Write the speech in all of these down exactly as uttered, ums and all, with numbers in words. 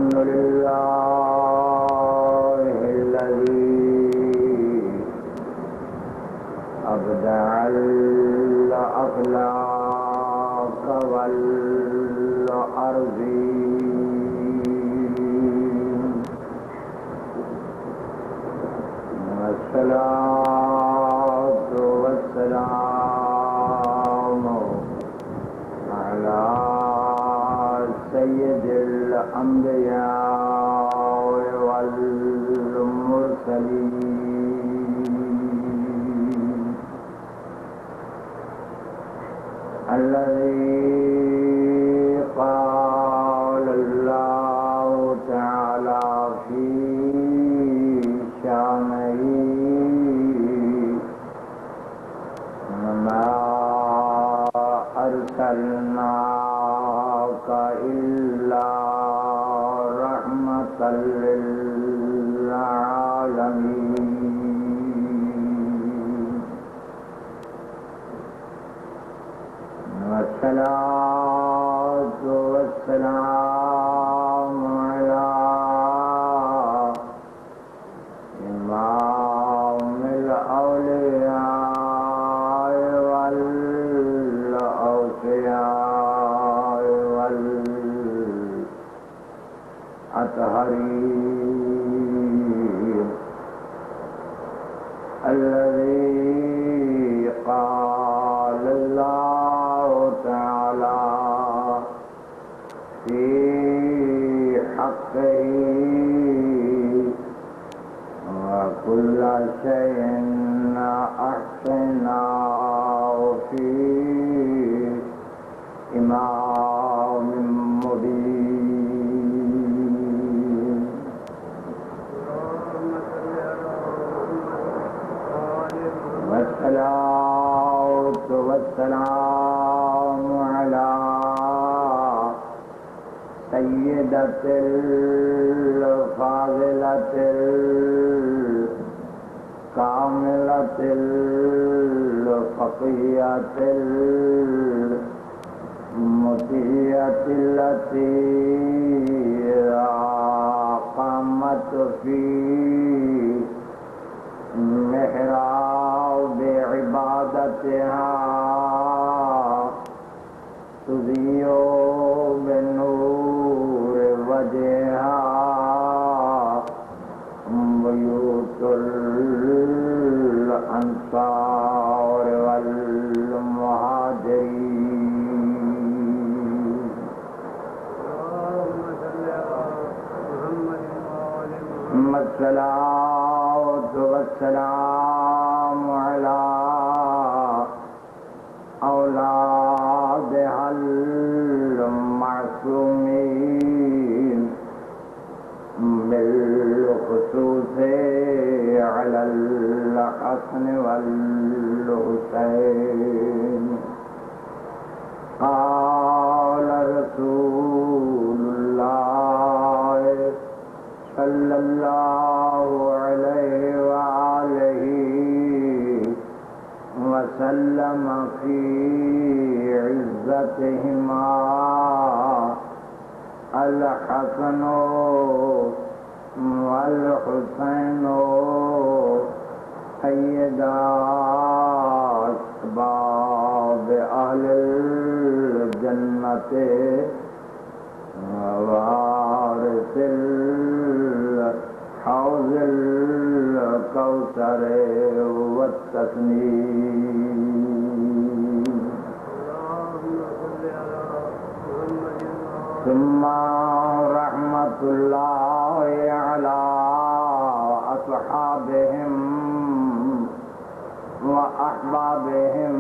الحمد لله الذي أبدع الأخلاق والأرضين والصلاة والسلام على سيد الأنبياء والمرسلين الذي قال الله تعالى في شانه وما أرسلناك إلا رحمة للعالمين والصلاة والسلام على إمام الأولياء والأوصياء والأطهرين الذي قال الله تعالى في حقه وكل شيء أحصيناه في إمام مبين والصلاة والسلام على سيدة الفاضلة الكاملة الفقيهة المطيعة التي قامت في محراب عبادتها تضيء بنور وجهها بيوت الأنصار والمهاجرين ثم الصلاة والسلام على أولادها المعصومين بالخصوص على الحسن والحسين قال رسول الله صلى الله عليه وآله وسلم في عزتهما الحسن والحسين سيدا شباب أهل الجنة ووارث الحوض الكوثر والتسنيم ثم رحمة الله على أصحابهم وأحبابهم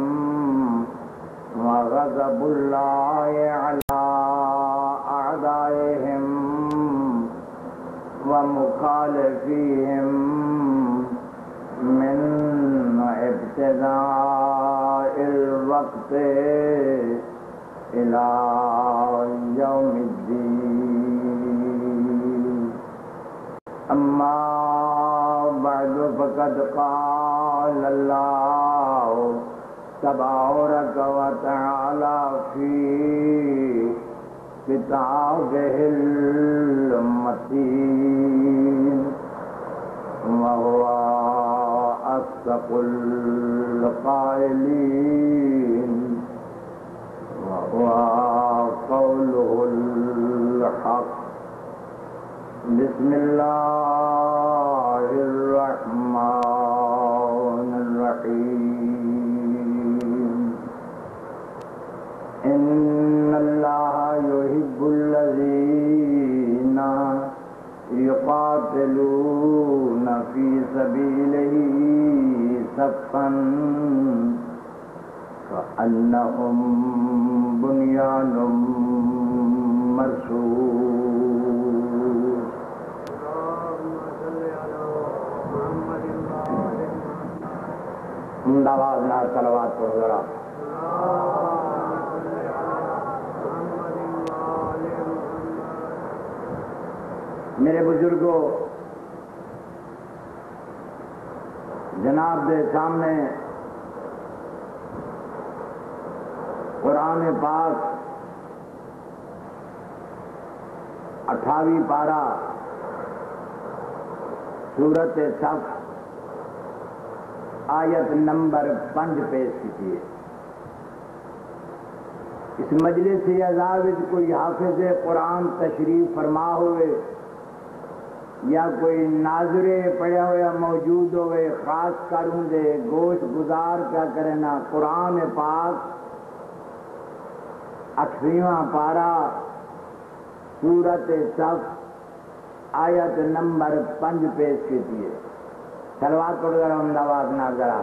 وغضب الله على أعدائهم ومخالفيهم من ابتداء الوقت إلى يوم الدين أما بعد فقد قال الله تبارك وتعالى في كتابه المتين وهو أصدق القائلين وهو قوله الحق. بسم الله الرحمن الرحيم. إن الله يحب الذين يقاتلون في سبيله صفا كأنهم بنيان مرصوص. آواز نہ صلوات پڑھو ذرا. میرے بزرگوں، جناب دے سامنے قرآن پاک اٹھاوی پارہ سورت صف آیت نمبر پنج پیش کی. اس مجلس عزا وچ کوئی حافظ قرآن تشریف فرما ہوئے یا کوئی ناظرے پڑھیا ہوا موجود ہوئے، خاص کروں دے گوشت گزار کیا کرنا قرآن پاک اٹھویں پارہ سورت صف آیت نمبر پنج پیش کی ہے. سلوات پڑھ کر ہم آواز نہ ذرا.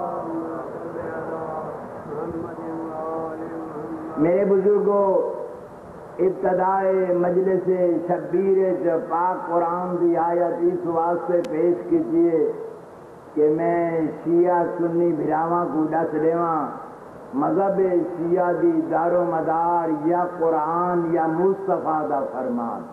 میرے بزرگوں، ابتدائے مجلس شبیر پاک قرآن دی آیت اس واسطے پیش کیجیے کہ میں شیعہ سنی بھراواں کو دس دیواں مذہب شیعہ دی دار و مدار یا قرآن یا مصطفیٰ دا فرمان.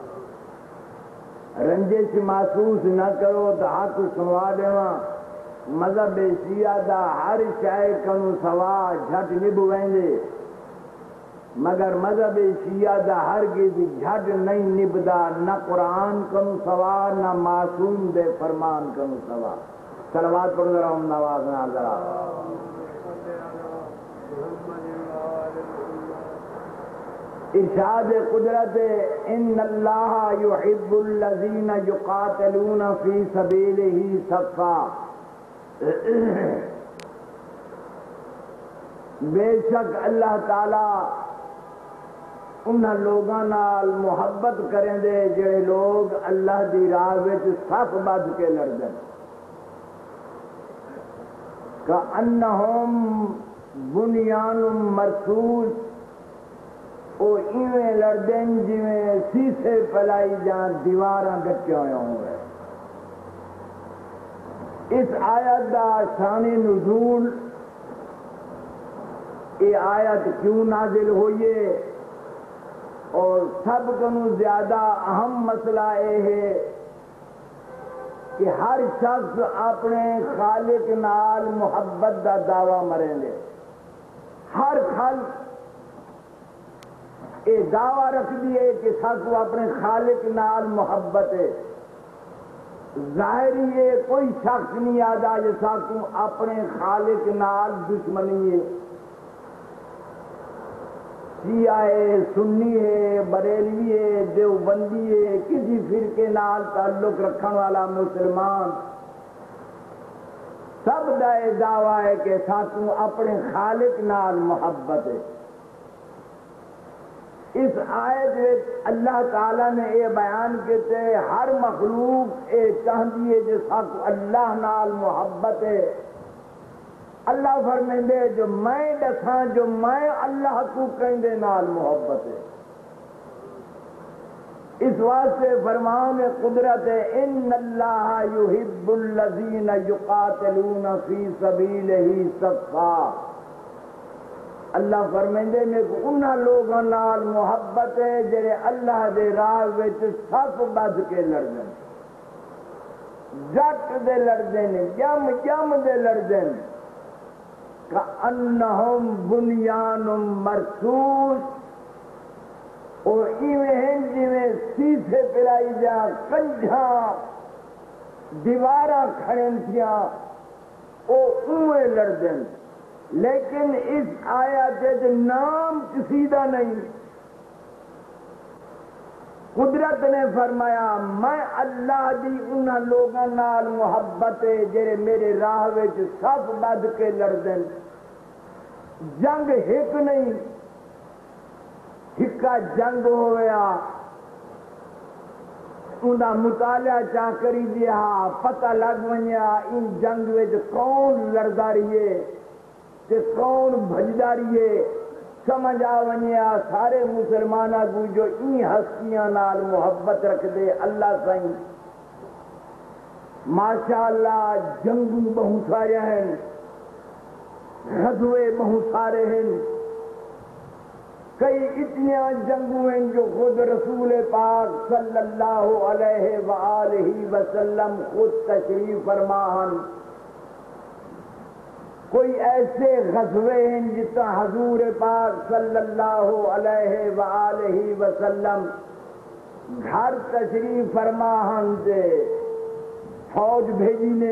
رنجش محسوس نہ کرو تو حق سنوا دیواں مذہب شیعہ دا ہر شے کنو سوا جھٹ نبھویں دے، مگر مذہب شیعہ دا ہرگز جھٹ نہیں نبدا، نہ قرآن کنو سوا نہ معصوم دے فرمان کنو سوا. صلوات پڑھ رہا ہوں نواز نہ ذرا. ارشاد قدرت ان اللہ یحب الذین یقاتلون فی سبیلہ صفا. بے شک اللہ تعالی انہاں لوگاں نال محبت کریں دے جڑے لوگ اللہ دی راہ وچ صف بچ کے لڑدن. کأنہم بنیان مرصوص، او ایویں لڑدن جویں سیسے پلائی جان دیواراں گٹے ہوئے ہوں. اس آیت دا شان نزول، یہ آیت کیوں نازل ہوئی ہے، اور سب کنو زیادہ اہم مسئلہ یہ ہے کہ ہر شخص اپنے خالق نال محبت دا دعویٰ مریں دے. ہر خلق یہ دعویٰ رکھ دیے کہ ساتھ اپنے خالق نال محبت ہے. ظاہری ہے کوئی شخص نہیں آدھا جو ساتھ اپنے خالق نال دشمنی ہے. شیعہ ہے، سنی ہے، بریلوی ہے، دیوبندی ہے، کسی فرقے نال تعلق رکھنے والا مسلمان، سب دا یہ دعویٰ ہے کہ ساتھوں اپنے خالق نال محبت ہے. اس آیت میں اللہ تعالیٰ نے یہ بیان کیتے ہر مخلوق یہ چاہتی ہے جو ساتھ اللہ نال محبت ہے. اللہ فرمیندے جو میں دساں جو میں اللہ کو کہندے نال محبت ہے. اس واسطے فرمان قدرت ہے ان اللہ یحب الذین یقاتلون فی سبیلہ صفا. اللہ فرمیندے میں انہاں لوگاں نال محبت ہے جڑے اللہ دے راہ وچ صف بچ کے لڑدے، جٹ دے لڑدے نے، جم جم دے لڑدے نے. کأنہم بنیان مرصوص، اور ایویں جی میں سیسے پلائی جا کنجھاں دیواراں کھڑن تھیاں او اوے لڑدن، لیکن اس آیت دے نام کسی دا نہیں۔ قدرت نے فرمایا میں اللہ دی انہاں لوگاں نال محبت ہے جڑے میرے راہ وچ صف بد کے لڑدن۔ جنگ ہک نہیں، ہکا جنگ ہویا، انہاں مطالعہ چاہ کری دیا، پتہ لگ ونیا ان جنگ وچ کون لڑدا رہیے تے کون بھجدا رہیے، سمجھ آ ونیا سارے مسلمانہ کو جو این ہستیاں نال محبت رکھ دے اللہ سائیں ماشاءاللہ جنگوں بہت سارے ہیں، غزوے بہت سارے ہیں، کئی اتنیاں جنگوں ہیں جو خود رسول پاک صلی اللہ علیہ وآلہ وسلم خود تشریف فرماہن، کوئی ایسے غزوے ہیں جتا حضور پاک صلی اللہ علیہ وآلہ وسلم گھر تشریف فرماہن سے فوج بھیجی نے۔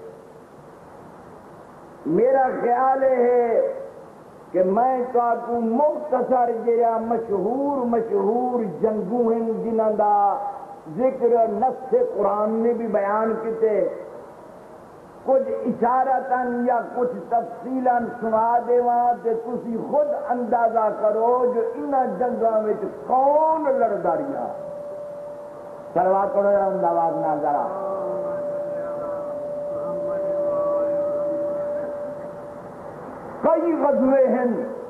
میرا خیال ہے کہ میں کو مختصر جہاں مشہور مشہور جنگوں ہیں جنہاں دا ذکر نص قرآن نے بھی بیان کیتے، کچھ اشارتاً یا کچھ تفصیلاً سنا دیواں تے تسی خود اندازہ کرو جو انہاں جنگاں وچ کون لڑدا رہیا۔ سلوات پڑھو انداز نہ ذرا۔ کئی غزوے ہیں،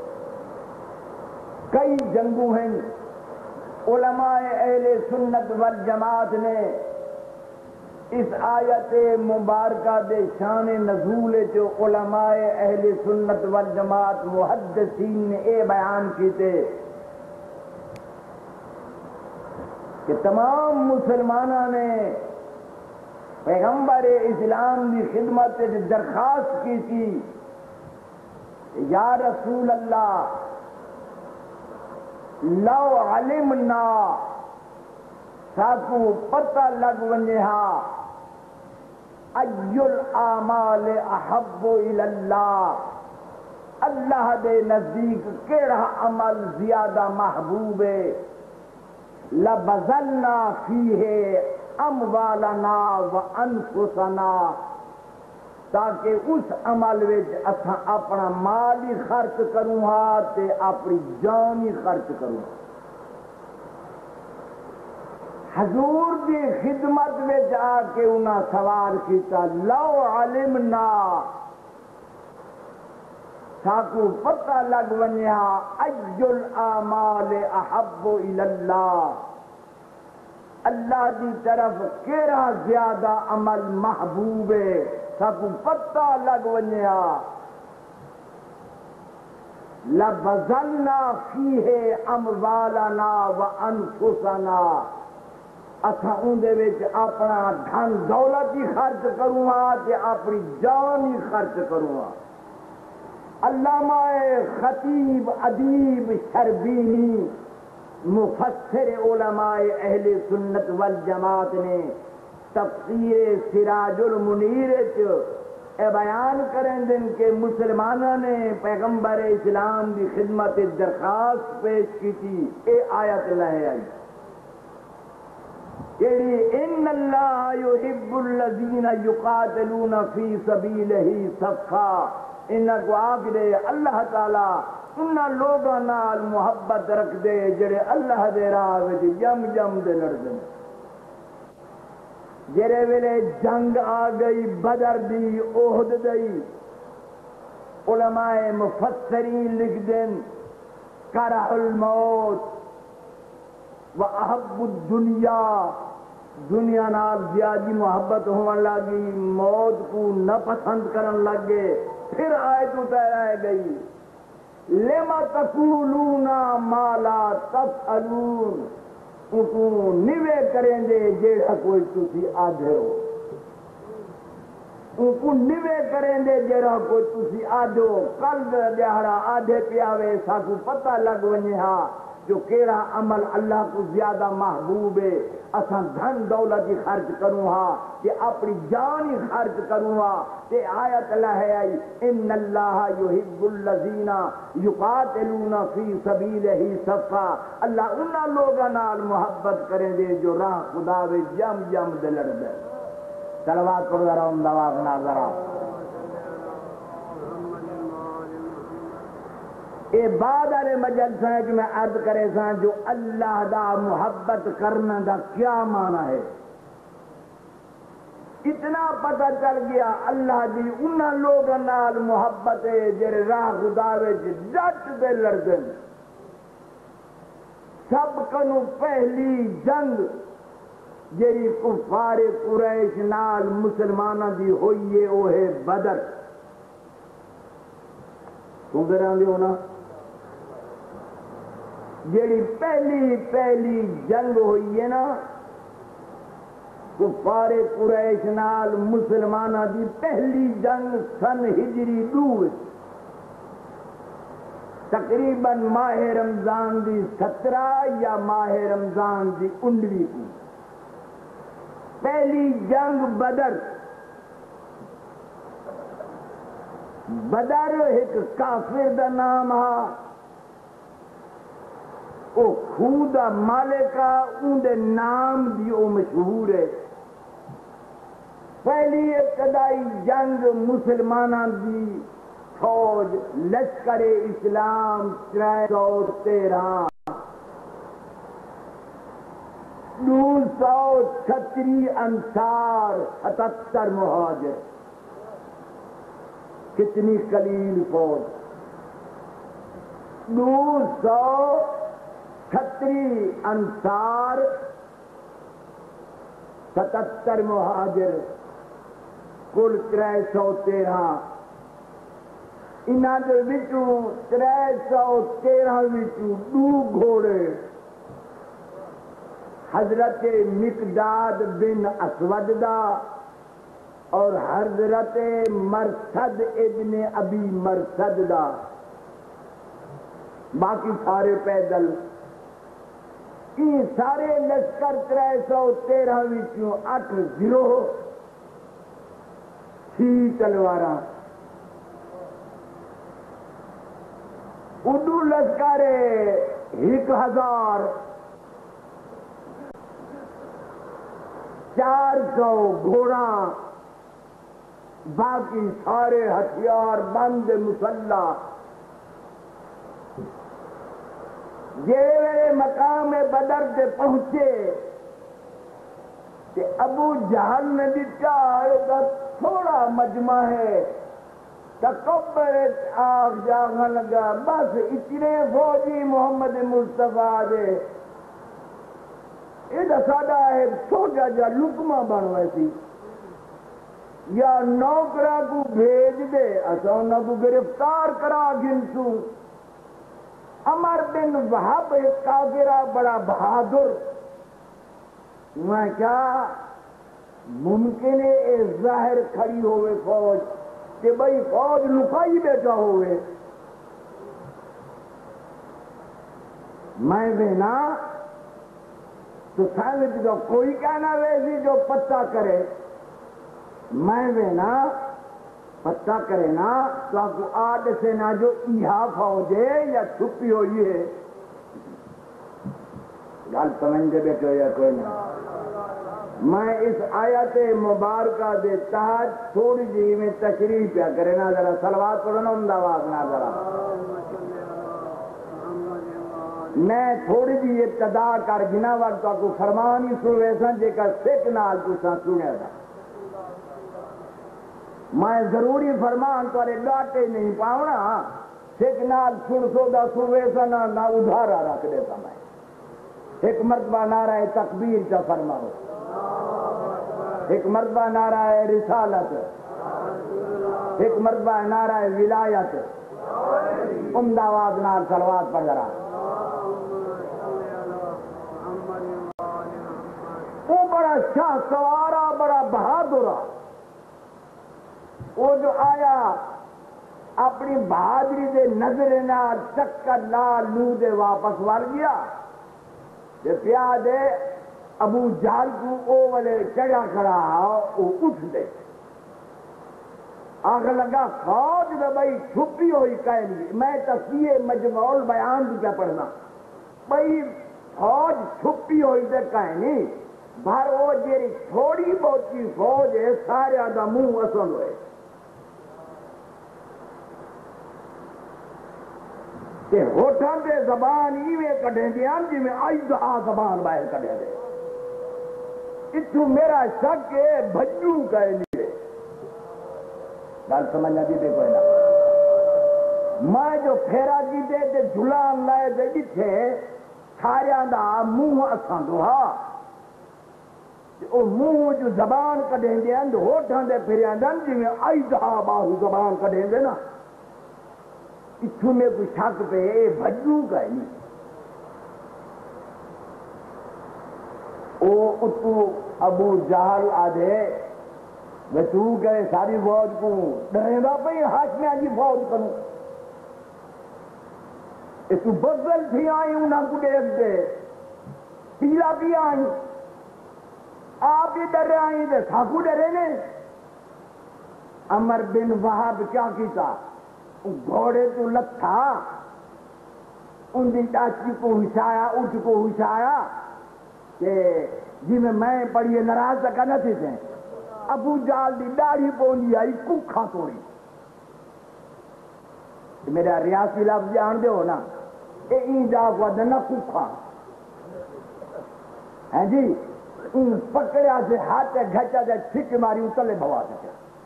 کئی جنگوں ہیں، علماء اہل سنت والجماعت نے اس آیت مبارکہ دے شان نزول جو علماء اہل سنت والجماعت محدثین نے اے بیان کیتے کہ تمام مسلمانوں نے پیغمبر اسلام کی خدمت درخواست کی تھی، یا رسول اللہ لو علمنا ساکو پتہ لگ ونجہا ای الاعمال احب الاللہ، اللہ دے نزدیک کیڑا عمل زیادہ محبوب ہے، لبذلنا فیہ اموالنا وانفسنا، تاکہ اس عمل وچ اساں اپنا مال ہی خرچ کروں ہاں تے اپنی جان ہی خرچ کروں۔ حضور دی خدمت میں جا کے انہاں سوال کیتا لو علمنا ساکو پتہ لگ ونیا ای الاعمال احب الاللہ، اللہ دی طرف کیڑا زیادہ عمل محبوب ہے، ساکو پتہ لگ ونیا لبذلنا فیہ اموالنا وانفسنا، اساں اندے وچ اپنا دھن دولت ہی خرچ کروں ہاں تے اپنی جان ہی خرچ کروں ہاں۔ علامہ خطیب ادیب شربینی مفسر علماء اہل سنت والجماعت نے تفسیر سراج المنیر اے بیان کریں دن کہ مسلمانوں نے پیغمبر اسلام کی خدمت درخواست پیش کی تھی، اے آیت لہے آئی ان اللہ یحب الذین یقاتلون فی سبیلہ صفا، انہاں کو آگ دے اللہ تعالیٰ انہاں لوگاں نال محبت رکھ دے جڑے اللہ دے راہ وچ جم جم دے لڑدے، جڑے ویلے جنگ آ گئی بدر دی احد دی، علماء مفسرین لکھ دین کرہ الموت و احب الدنیا، دنیا نال زیادی محبت ہون لگی، موت کو نہ پسند کرن لگے۔ پھر آیت اتر آئے گئی لما تقولون ما لا تفعلون، انکو نوے کریں دے جیڑا کوئی تسی آدھے ہو، انکو نوے کریں دے جیڑا کوئی تسی آدھے ہو، کل دیہڑا آدھے پیاوے ساکو پتہ لگ ونجہا جو کیڑا عمل اللہ کو زیادہ محبوب ہے اساں دھن دولت ہی خرچ کروں ہا کہ اپنی جان ہی خرچ کروں ہا تے آیت اللہ ہے آئی ان اللہ یحب الذین یقاتلون فی سبیلہ صفا، اللہ انہاں لوگاں نال محبت کریں دے جو راہ خدا وے جم جم دے لڑ دے. صلوات پڑھ ذرا ہم دعا بنا ذرا. اے بعد والے مجلس ہیں کہ میں عرض کرے ساں جو اللہ دا محبت کرنا دا کیا معنی ہے. اتنا پتہ چل گیا اللہ دی انہاں لوگاں نال محبت ہے جڑے راہ خدا وچ ڈٹ دے لڑدن. سب کنوں پہلی جنگ جیڑی کفار قریش نال مسلماناں دی ہوئی ہے وہ ہے بدر. سن رہے ہو نا؟ جیڑی پہلی پہلی جنگ ہوئی ہے نا کفار قریش نال مسلماناں دی پہلی جنگ سن ہجری دو تقریباً ماہ رمضان دی سترہ یا ماہ رمضان دی انڈوی کو پہلی جنگ بدر. بدر ایک کافر دا نام ہا او خدا مالکا ان دے نام دی او مشہور ہے. پہلی ابتدائی جنگ مسلماناں دی فوج لشکر اسلام ترے سو تیرہ دو سو چھتری انصار ستتر مہاجر. کتنی قلیل فوج. دو سو چھتری انصار ستتر مہاجر کل ترے سو تیرہ. انہاں دے وچوں ترے سو تیرہ وچوں دو گھوڑے حضرت مقداد بن اسود دا اور حضرت مرثد ابن ابی مرثد دا، باقی سارے پیدل. یہ سارے لشکر ترے سو تیرہ وچوں اٹھ زیرو چھ تلواراں. اردو لشکر ایک ہزار چار سو گھوڑا، باقی سارے ہتھیار بند مسلح. جیڑے مقام بدر سے پہنچے کہ ابو جہل نے دیکھا تھوڑا مجمع ہے تکبر آگ جاگا لگا. بس اتنے فوجی محمد مصطفیٰ دے یہ ساڈا ہے چھوٹا جا لکما بن ویسی یا نوکرا کو بھیج دے اصا انہوں کو گرفتار کرا گنسو. عمر بن وہب کافرہ بڑا بہادر. میں کیا ممکن ہے اے ظاہر کھڑی ہوئے فوج کہ بھئی فوج لکائی بیٹھا ہوئے. میں بھی نا تو سامنے جو کوئی کہنا ویسی جو پتہ کرے میں بھی نا پتہ کرے نا تو آپ کو آڈ سے نہ جو ایہا فوج ہے یا چھپی ہوئی ہے. گل سمجھے بیٹھے ہو یا کوئی نہیں. میں اس آیت مبارکہ دے تحت تھوڑی جی میں تشریح پیا کرے نا ذرا صلوات پڑھنا امداواز نا ذرا. میں تھوڑی جی ابتدا کر گنا وقت آپ کو فرمان ہی سنوے سن جے کا سکھ نال تساں سنیا تھا. میں ضروری فرمان تارے ڈاٹے نہیں پاؤنا سکھ نال سن سو دا سنوے سن نہ ادھارا رکھ دیتا. میں ایک مرتبہ نعرہ تکبیر کا فرماؤ، ایک مرتبہ نعرہ رسالت، ایک مرتبہ نعرہ ولایت. عمدہ آواز نال صلوات پڑھ ذرا. وہ بڑا شاہ سوارا بڑا بہادر وہ جو آیا اپنی بہادری دے نظر نال چکر نال لو دے واپس وال گیا تے پیا دے ابو جہل کو او والے چڑھا کھڑا او اٹھ دے آخ لگا فوج میں بھائی چھپی ہوئی قائم گی میں تصویر مجموع البیان بھی کیا پڑھنا بھائی فوج چھپی ہوئی دے قائم بھر وہ جیری تھوڑی بہت کی فوج ہے سارے آدھا منہ اصل ہوئے کہ ہوٹھاں دے زبان ایویں کڑھیں دیا جی میں آئی دہا زبان باہر کڑھیں دے اتو میرا شک ہے بھجو کہے لیے گل سمجھنا دی بے کوئی نہ میں جو پھیرا کی دے دے جھلان لائے دے جتھے ساریاں دا منہ اساں دوہا او منہ جو زبان کڑھیں دے اند ہوٹھاں دے پھریاں دن جی میں آئی دہا باہو زبان کڑھیں دے نا اتھو میں کوئی شک پہ بھجو کہے نہیں او اتو ابو جہل آدھے میں تو کہے ساری فوج کو ڈریں گا پہ ہاشمیاں جی فوج کروں اے تو بزل تھی آئی ہوں نہ کو دیکھ دے پیلا بھی آئی آپ بھی ڈر رہے آئی دے ساکو ڈرے نے عمر بن وہاب کیا کیتا گھوڑے تو لتھا ان دی ڈاچی کو ہشایا اٹھ کو ہشایا کہ جی میں میں پڑھئے نراز تکا نہ تھے تھے ابو جال دی داڑھی پونی آئی ککھا توڑی میرا ریاسی لفظ جان دے ہو نا اے این جا کو دنا ککھا ہیں جی ان پکڑیا سے ہاتھ گھچا دے چھک ماری اتلے بھوا سکے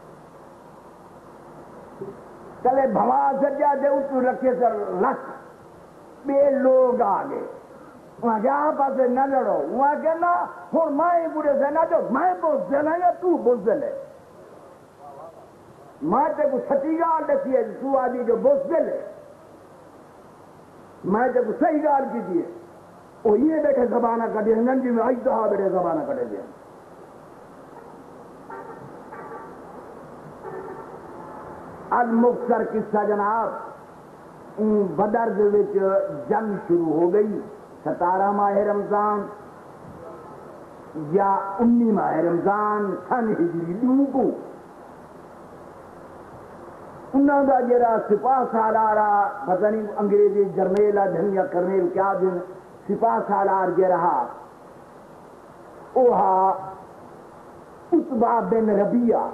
چلے بھوا سجا دے اتو رکھے سر لکھ بے لوگ آگے وہاں کیا پاسے نہ لڑو وہاں کہنا ہون مائیں بڑے سے نہ جو میں بوزدل ہے یا تو بوزدل ہے میں تے کو سچی گال دیکھی ہے تو آدھی جو بوزدل ہے میں تے کو صحیح گال کی دیئے وہ یہ بیٹھے زبانہ کٹے ننجی میں آئی دہا بیٹھے زبانہ کٹے دیا المختصر قصہ جناب بدر دے وچ جنگ شروع ہو گئی ستارہ ماہ رمضان یا انی ماہ رمضان سن ہجری دو کو انہوں دا جرا سپاہ سالارا پتہ نہیں انگریزی جرمیلا دھن یا کرمیل کیا دن سپاہ سالار جے رہا اوہا عتبہ بن ربیعہ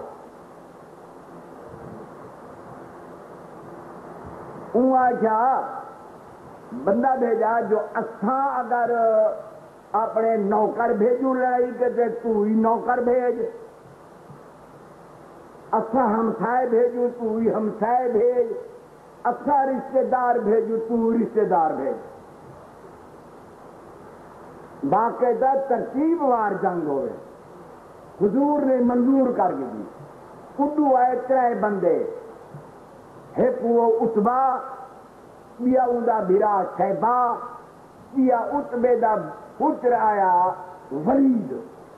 اوہا کیا بندہ بھیجا جو اساں اگر اپنے نوکر بھیجو لڑائی کے تو ہی نوکر بھیج اساں ہمسائے بھیجو تو ہی ہمسائے بھیج اساں رشتہ دار بھیجو تو رشتہ دار بھیج باقاعدہ ترتیب وار جنگ ہوئے حضور نے منظور کر دی اڈو آئے ترے بندے ایک وہ عتبہ بیا اوندا بھرا شیبہ بیا عتبے دا پتر آیا ولید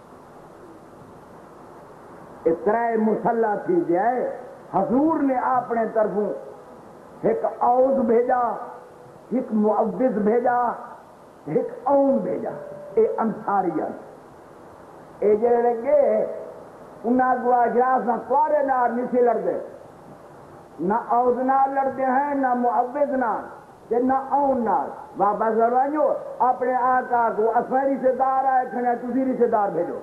اترائے مسلح تھی جائے حضور نے اپنے طرفوں ایک اوز بھیجا ایک معوذ بھیجا ایک اون بھیجا اے انصاریہ اے جڑے لگے انہاں کو اجراس نہ کوارے نار نیچے لڑ دے نہ اوز نال لڑتے ہیں نہ معوذ نال نہ اون نال واپس لڑوائیو اپنے آقا کو اسویں رشتہ دار آئے کھنے تسی رشتہ دار بھیجو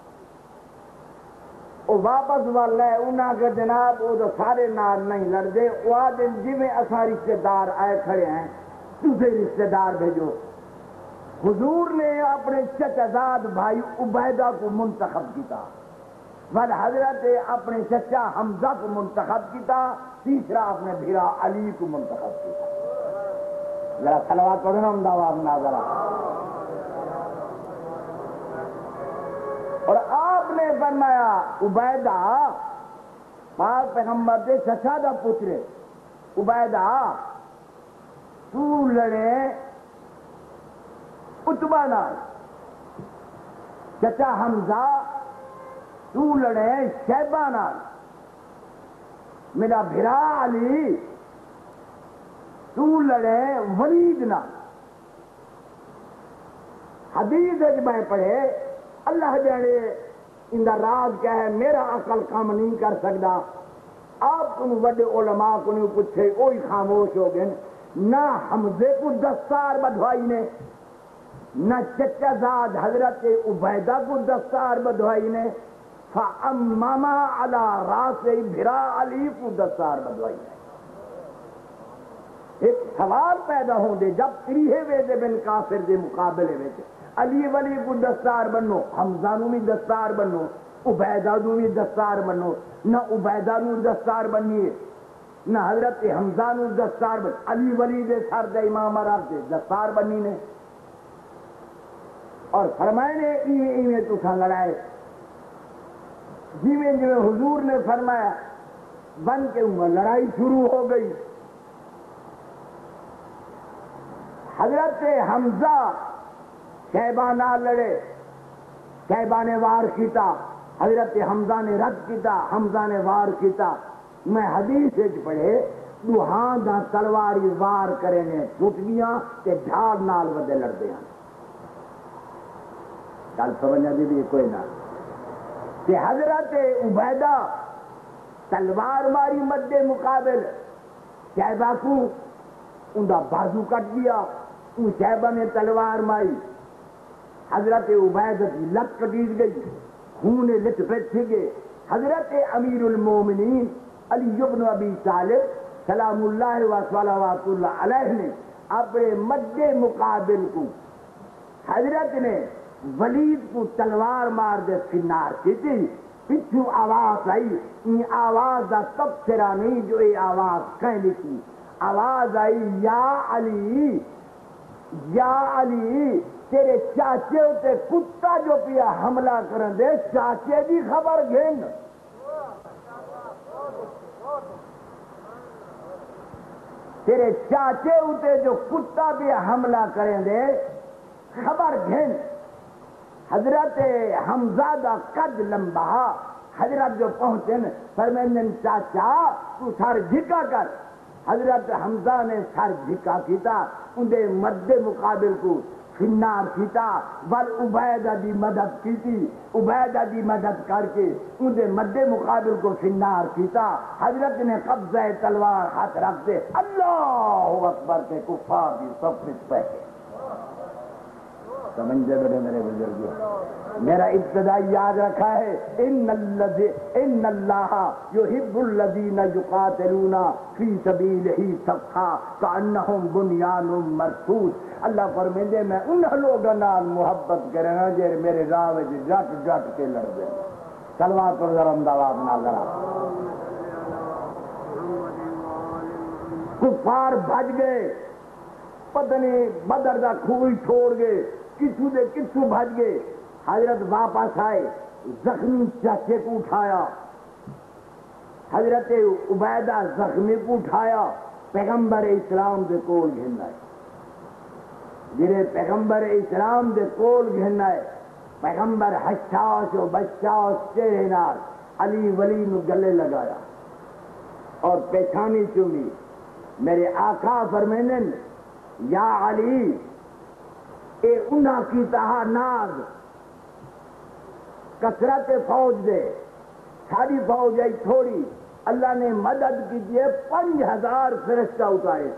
وہ واپس والا ہے انہاں کے جناب وہ تو سارے نال نہیں لڑ دے وہ آدم جی میں اساں رشتہ دار آئے کھڑے ہیں تسی رشتہ دار بھیجو حضور نے اپنے چچازاد بھائی عبیدہ کو منتخب کیتا ول حضرت اپنے چچا حمزہ کو منتخب کیتا تیسرا اپنے بھیرا علی کو منتخب کیتا ذرا صلوات پڑھو نا امداواب ناظرہ اور آپ نے فرمایا عبیدہ پاک پیغمبر دے چچا دا پترے عبیدہ تو لڑے عتبہ نال چچا حمزہ تو لڑے شیبہ نال میرا بھرا علی تو لڑے ولید نہ. حدیث میں پڑھے اللہ جانے ان دا راز کیا ہے، میرا عقل کام نہیں کر سکتا. آپ کو بڑے علماء کو نہیں پوچھے کوئی خاموش ہو گئے. نہ حمزے کو دستار بدھوائی نے، نہ چچا زاد حضرت عبیدہ کو دستار بدھوائی نے، فَأَمَّمَا عَلَى رَاسِ بھرا علی کو دستار بدھوائی نے. ایک سوال پیدا ہوں دے جب تریہے ویدے بن کافر دے مقابلے میں علی ولی کو دستار بنو، حمزہ نو بھی دستار بنو، عبیدہ نو بھی دستار بنو. نہ عبیدہ نو دستار بنیے، نہ حضرت حمزہ نو دستار بن. علی ولی دے سر دے امام عرب دے دستار بنی نے. اور فرمائے نے ایویں ایویں تساں لڑائے، جیویں جیویں حضور نے فرمایا بن کے ہوں لڑائی شروع ہو گئی. حضرت حمزہ شیبہ نہ لڑے، شیبہ نے وار کیتا، حضرت حمزہ نے رد کیتا، حمزہ نے وار کیتا. میں حدیث وچ پڑھے دوہاں دا تلواری وار کرے نے ٹوٹ گیاں تے ڈھال نال ودے لڑدے ہیں. گل سمجھا دی بھی کوئی نہ. تے حضرت عبیدہ تلوار ماری مد مقابل شیبہ کو ان دا بازو کٹ دیا. ان شیبہ نے تلوار ماری، حضرت عبیدہ کی لت کٹیج گئی، خون لٹ پٹ گئے. حضرت امیر المومنین علی بن ابی طالب سلام اللہ و صلوات اللہ علیہ نے اپنے مد مقابل کو حضرت نے ولید کو تلوار مار دے سنار کی تھی. پچھو آواز آئی، یہ آواز دا تبصرہ نہیں جو یہ آواز کہنے کی آواز آئی، یا علی یا علی تیرے چاچے تے کتا جو پیا حملہ کرن دے چاچے دی خبر گھن. تیرے چاچے تے جو کتا پیا حملہ کریں دے خبر گھن. حضرت حمزہ دا قد لمبا، حضرت جو پہنچن فرمائن چاچا تو سر جھکا کر. حضرت حمزہ نے سر جھکا کیتا، اندے مد مقابل کو فنار کیتا. بل عبیدہ دی مدد کیتی، عبیدہ دی مدد کر کے اندے مد مقابل کو فنار کیتا. حضرت نے قبضہ تلوار ہاتھ رکھ دے اللہ اکبر کے کفار بھی سب کچھ پہلے. سمجھے بڑے میرے بزرگوں، میرا ابتدا یاد رکھا ہے ان الذی ان اللہ یحب الذین یقاتلون فی سبیلہ صفا کانہم بنیان مرصوص. اللہ فرمائے میں ان لوگوں نال محبت کرنا جے میرے راہ وچ ڈٹ ڈٹ کے لڑ دے. تلوار پر ذرا انداز نہ لڑا. کفار بھج گئے، پتہ نہیں بدر دا کھوئی چھوڑ گئے، کسو دے کسو بھج گئے. حضرت واپس آئے، زخمی چاچے کو اٹھایا، حضرت عبیدہ زخمی کو اٹھایا، پیغمبر اسلام دے کول گھن آئے. جنہیں پیغمبر اسلام دے کول گھن آئے، پیغمبر حشاش و بشاش چہرے نال علی ولی نو گلے لگایا اور پیشانی چومی. میرے آقا فرمینن یا علی اے انہا کی تہا ناز کثرت فوج دے، ساری فوج ہے تھوڑی، اللہ نے مدد کی دیئے پنج ہزار فرشتہ اتارے.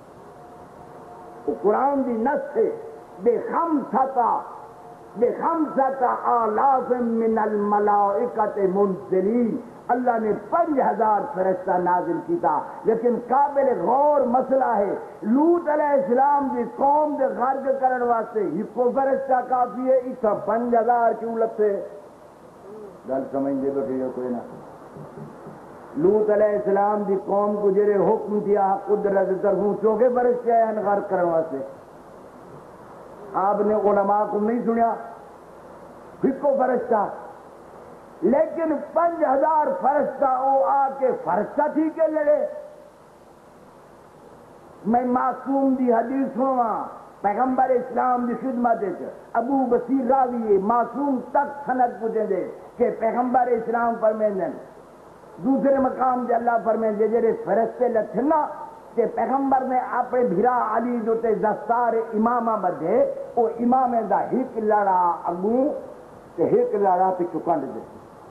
قرآن دی نص ہے بے خمستا بے خمستا آلاف من الملائکت منزلین. اللہ نے پنج ہزار فرشتہ نازل کیتا. لیکن قابل غور مسئلہ ہے، لوط علیہ السلام دی قوم دے غرق کرن واسطے ہکو فرشتہ کافی ہے، اتھا پنج ہزار کیوں لگتے؟ گل سمجھ دے بیٹھے جو کوئی نہ. لوط علیہ السلام دی قوم کو جرے حکم دیا قدرت طرفوں چوکے فرشتے آئے ہیں غرق کرن واسطے. آپ نے علماء کو نہیں سنیا ہکو فرشتہ، لیکن پنج ہزار فرشتہ او آ کے فرشتہ تھی کے لڑے. میں معصوم دی حدیث سنوا پیغمبر اسلام دی خدمت ابو بصیر راوی معصوم تک سند پوچھیں دے کہ پیغمبر اسلام فرمیندن دوسرے مقام دے اللہ فرمائے جے جڑے فرشتے لتھنا کہ پیغمبر نے اپنے بھرا علی جو تے دستار امامہ بدھے او امام دا ہک لڑا اگوں تے ہک لڑا تے چکن دے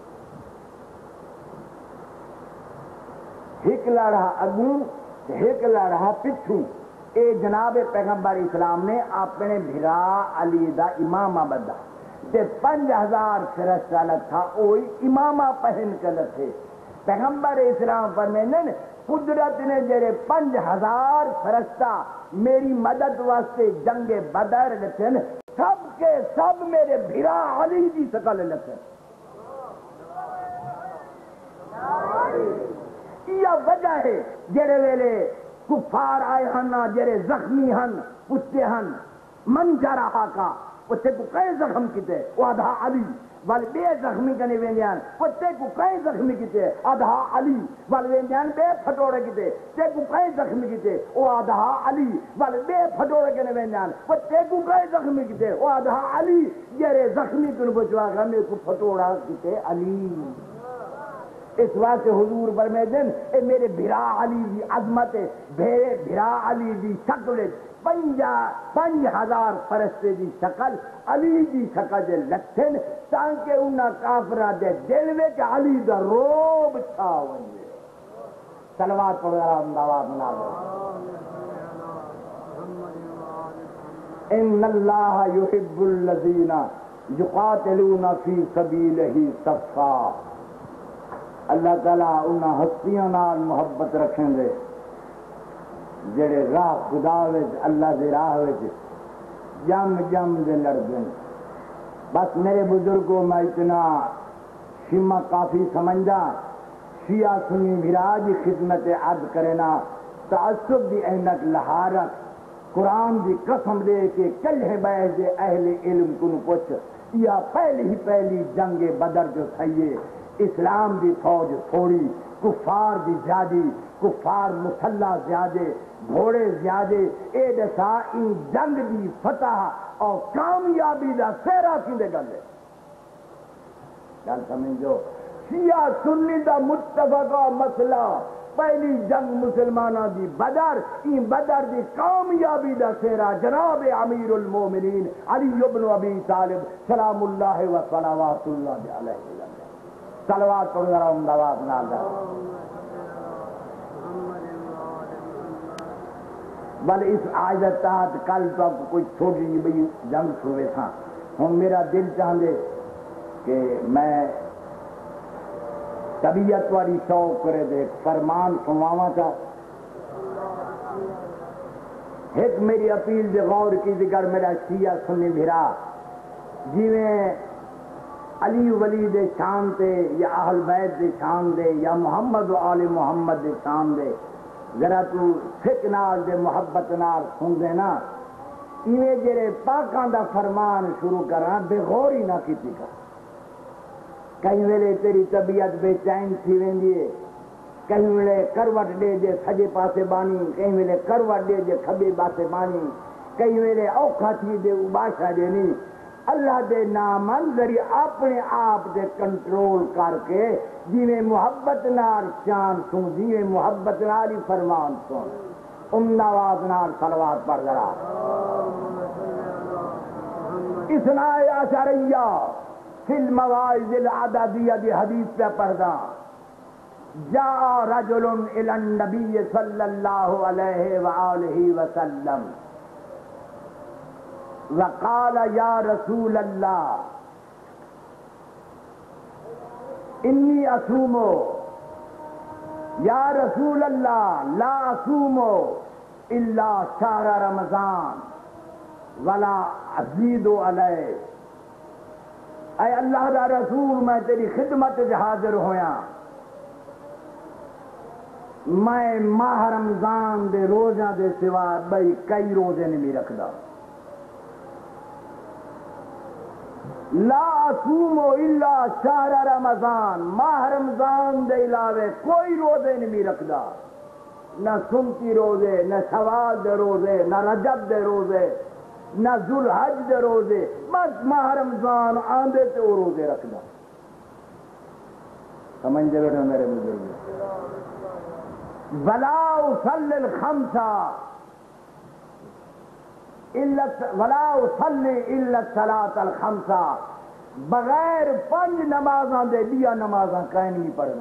ہک لڑا اگوں تے ہک لڑا پچھوں اے جناب پیغمبر اسلام نے اپنے بھرا علی دا امامہ بدھا تے پنج ہزار فرشتہ لتھا اوہی امامہ پہن کے لتھے پیغمبر اسلام فرمائے قدرت نے جڑے پنج ہزار فرشتہ میری مدد واسطے جنگ بدر لتھن سب کے سب میرے بھرا علی دی شکل لتھن یہ وجہ ہے جڑے ویلے کفار آئے ہن جڑے زخمی ہن پچھتے ہن من جرحا کا پچھتے کو کئی زخم کیتے وہ آدھا علی وال بے زخمی کنے ویندیان پتے کو کئی زخمی کیتے آدھا علی وال ویندیان بے پھٹوڑے کیتے تے کو کئی زخمی کیتے او آدھا علی وال بے پھٹوڑے کنے ویندیان پتے کو کئی زخمی کیتے او آدھا علی جڑے زخمی کن بچوا گا میں کو پھٹوڑا کیتے علی اس واسطے حضور فرمائے دن اے میرے بھرا علی دی عظمت ہے بھرا علی دی شکل پنجا پنج ہزار فرشتے دی شکل علی دی شکل دے لتھن تاکہ انہاں کافرہ دے دل میں کہ علی دا روب چھا ونجے صلوات پڑھ رہا انداوات مناظر ان اللہ یحب الذین یقاتلون فی سبیلہ صفا اللہ تعالیٰ انہاں ہستیاں نال محبت رکھیں دے جڑے راہ خدا وچ اللہ دے راہ وچ جم جم دے لڑدیں بس میرے بزرگوں میں اتنا شیما کافی سمجھا شیعہ سنی بھراج خدمت عرض کرنا تعصب دی اینک لہارت قرآن دی قسم دے کے کلہ بیج اہل علم کن پوچھ یا پہلی ہی پہلی جنگ بدر جو تھئیے اسلام دی فوج تھوڑی کفار دی زیادی کفار مسلح زیادے گھوڑے زیادے اے دسا ان جنگ دی فتح اور کامیابی دا سیرا کی دے گلے گل سمجھو شیعہ سنی دا متفقہ مسئلہ پہلی جنگ مسلمانہ دی بدر این بدر دی کامیابی دا سیرا جناب امیر المومنین علی بن ابی طالب سلام اللہ و صلوات اللہ علیہ وسلم صلوات پڑھ رہا ہوں دعوات نازا بل اس آیت تحت کل تو آپ کو کوئی چھوٹی جی بھئی جنگ سنوے تھا ہوں میرا دل چاہندے کہ میں طبیعت والی شوق کرے دے فرمان سنواما تھا ایک میری اپیل دے غور کی ذکر میرا شیعہ سنی بھرا جیویں علی ولی دے شان دے یا اہل بیت دے شان دے یا محمد و آل محمد دے شان دے ذرا تو فک نال دے محبت نال سن دے نا ایویں جڑے پاکاں دا فرمان شروع کراں بے غوری نہ کیتی کر کئی ویلے تیری طبیعت بے چین تھی ویندی ہے کئی ویلے کروٹ دے دے سجے پاسے بانی کئی ویلے کروٹ دے دے کھبے پاسے بانی کئی ویلے اوکھا تھی دے بادشاہ دے نہیں اللہ دے نامن ذریعے اپنے آپ دے کنٹرول کر کے جیویں محبت نال شان سن جیویں محبت نال ہی فرمان سن ام نواز نال صلوات پڑھ ذرا اثنا عشریہ فی المواعظ العددیہ دی حدیث پہ پڑھدا جاء رجل الی النبی صلی اللہ علیہ وآلہ وسلم وقال یا رسول اللہ انی اصومو یا رسول اللہ لا اصومو الا شہر رمضان ولا ازید علیہ اے اللہ دا رسول میں تیری خدمت حاضر ہویا میں ماہ رمضان دے روزہ دے سوا بھئی کئی روزے نہیں رکھدا لا اصوم الا شہر رمضان ماہ رمضان دے علاوے کوئی روزے نہیں رکھدا نہ سنتی روزے نہ شوال دے روزے نہ رجب دے روزے نہ ذوالحج دے روزے بس ماہ رمضان آندے تے وہ روزے رکھدا سمجھتے بیٹھے میرے بزرگ ولا اصلی الخمسہ ولا اصلی الا الصلاۃ الخمسہ بغیر پنج نمازاں دے دیا نمازاں کہیں نہیں پڑھدا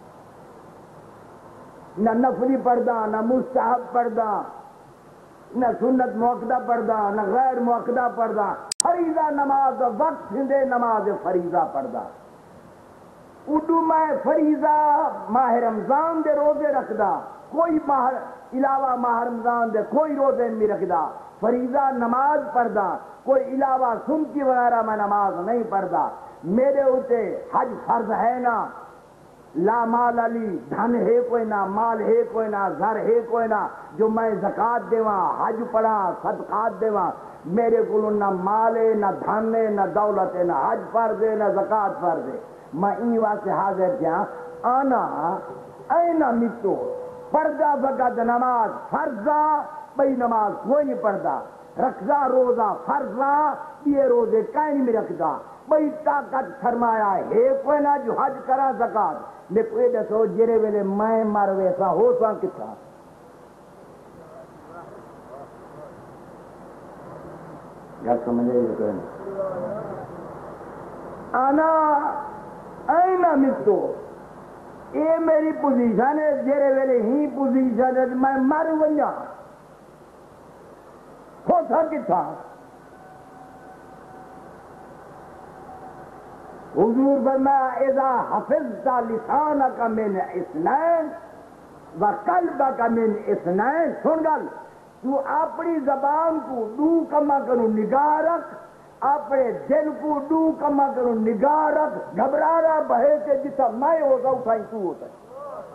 نہ نفلی پڑھدا نہ مستحب پڑھدا نہ سنت موقدہ پڑھدا نہ غیر موقدہ پڑھدا فریضہ نماز وقت دے نماز فریضہ پڑھدا اڈو میں فریضہ ماہ رمضان دے روزے رکھدا کوئی ماہ علاوہ ماہ رمضان دے کوئی روزے نہیں رکھدا فریضہ نماز پڑھدا کوئی علاوہ سنتی وغیرہ میں نماز نہیں پڑھدا میرے اوتے حج فرض ہے نا لا مال علی دھن ہے کوئی نہ مال ہے کوئی نہ گھر ہے کوئی نہ جو میں زکات دیواں حج پڑھا صدقات دیواں میرے کو نہ مال ہے نہ دھن ہے نہ دولت ہے نہ حج فرض ہے نہ زکات فرض ہے میں این واسطے حاضر کیا آنا اینا مٹو پڑھدا فقط نماز فرضا بھئی نماز کوئی نہیں پڑھدا رکھدا روزہ فرضا یہ روزے کہیں نہیں رکھدا بھئی طاقت فرمایا ہے کوئی نہ جو حج کرا زکات لیکن یہ دسو جرے ویلے میں مر ویسا ہو سا کتا یا سمجھے یہ کوئی نہیں آنا اینا مٹو یہ میری پوزیشن ہے جرے ویلے ہی پوزیشن ہے میں مر ونجا ہو سا کتا حضور فرمایا اذا حفظت لسانک من اثنین و قلبک من اثنین سن گل تو اپنی زبان کو دو کما کرو نگاہ رکھ اپنے دل کو دو کما کرو نگاہ رکھ گھبرا رہا بہے کے جتا میں ہوگا اٹھائی تو ہوتا ہے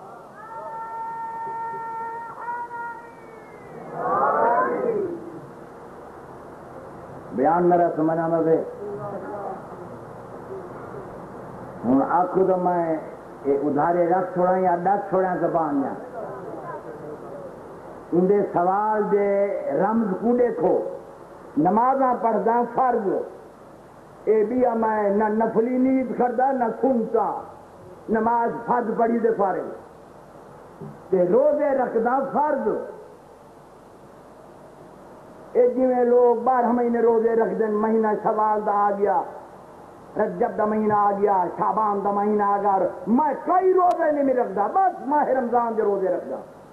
بیان میرا سمجھنا میں ہوں آخو تو میں ادھارے رکھ چھوڑا یا ڈک چھوڑا زبان یا اندے سوال دے رمز کو دیکھو نمازاں پڑھدا فرض اے بھی میں نہ نفلی نیت کردا نہ سنتا نماز فرض پڑھی دے فارغ تے روزے رکھدا فرض اے جویں لوگ بارہ مہینے روزے رکھ دیں مہینہ شوال دا آ گیا رجب دا مہینہ آ گیا شعبان دا مہینہ آ گیا میں کئی روزے نہیں رکھدا بس ماہ رمضان دے روزے رکھدا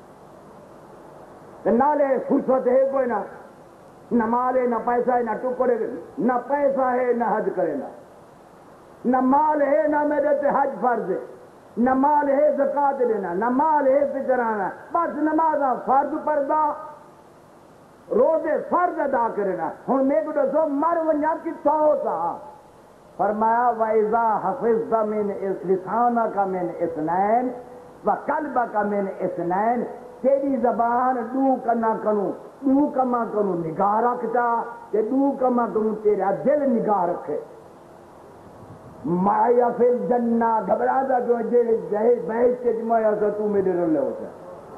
نالے فرصت ہے کوئی نہ نہ مال ہے نہ پیسہ ہے نہ ٹکڑے نہ پیسہ ہے نہ حج کرے نہ نہ مال ہے نہ میرے تے حج فرض ہے نہ مال ہے زکات دینا نہ مال ہے فکرانا بس نمازاں فرض پڑھدا روزے فرض ادا کرنا ہوں میں کو دسو مر ونجا کتا ہوتا فرمایا وَإِذَا حَفِظْتَ مِنْ لِسَانَكَ مِنْ اثْنَيْنِ وَقَلْبَكَ مِنْ اثْنَيْنِ تیری زبان دو کنا کنو دو کما کنو نگاہ رکھتا تے دو کما کنو تیرا دل نگاہ رکھے مایا فی الجنہ گھبرا دا جو جے جہے بہت کے جمایا سا تو میرے رلے ہوتا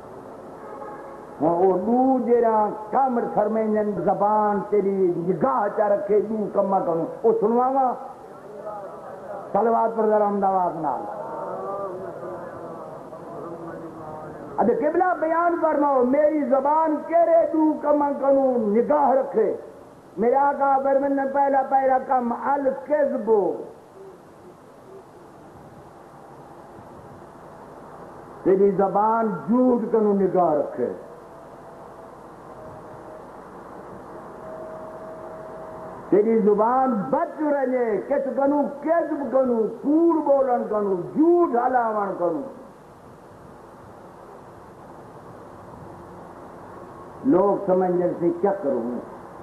وہ دو جیرا کامر فرمینن زبان تیری نگاہ چا رکھے دو کما کنو وہ سنواما صلوات پر ذرا امداوات نال ادھے قبلہ بیان فرماؤ میری زبان کیرے دو کما کنو نگاہ رکھے میرا آقا فرمانے پہلا پہلا کم الکذبو تیری زبان جھوٹ کنو نگاہ رکھے تیری زبان بچ رہے کس کنو کذب کنو کوڑ بولن کنو جھوٹ ہلاون کنو لوگ سمجھنے سے کیا کروں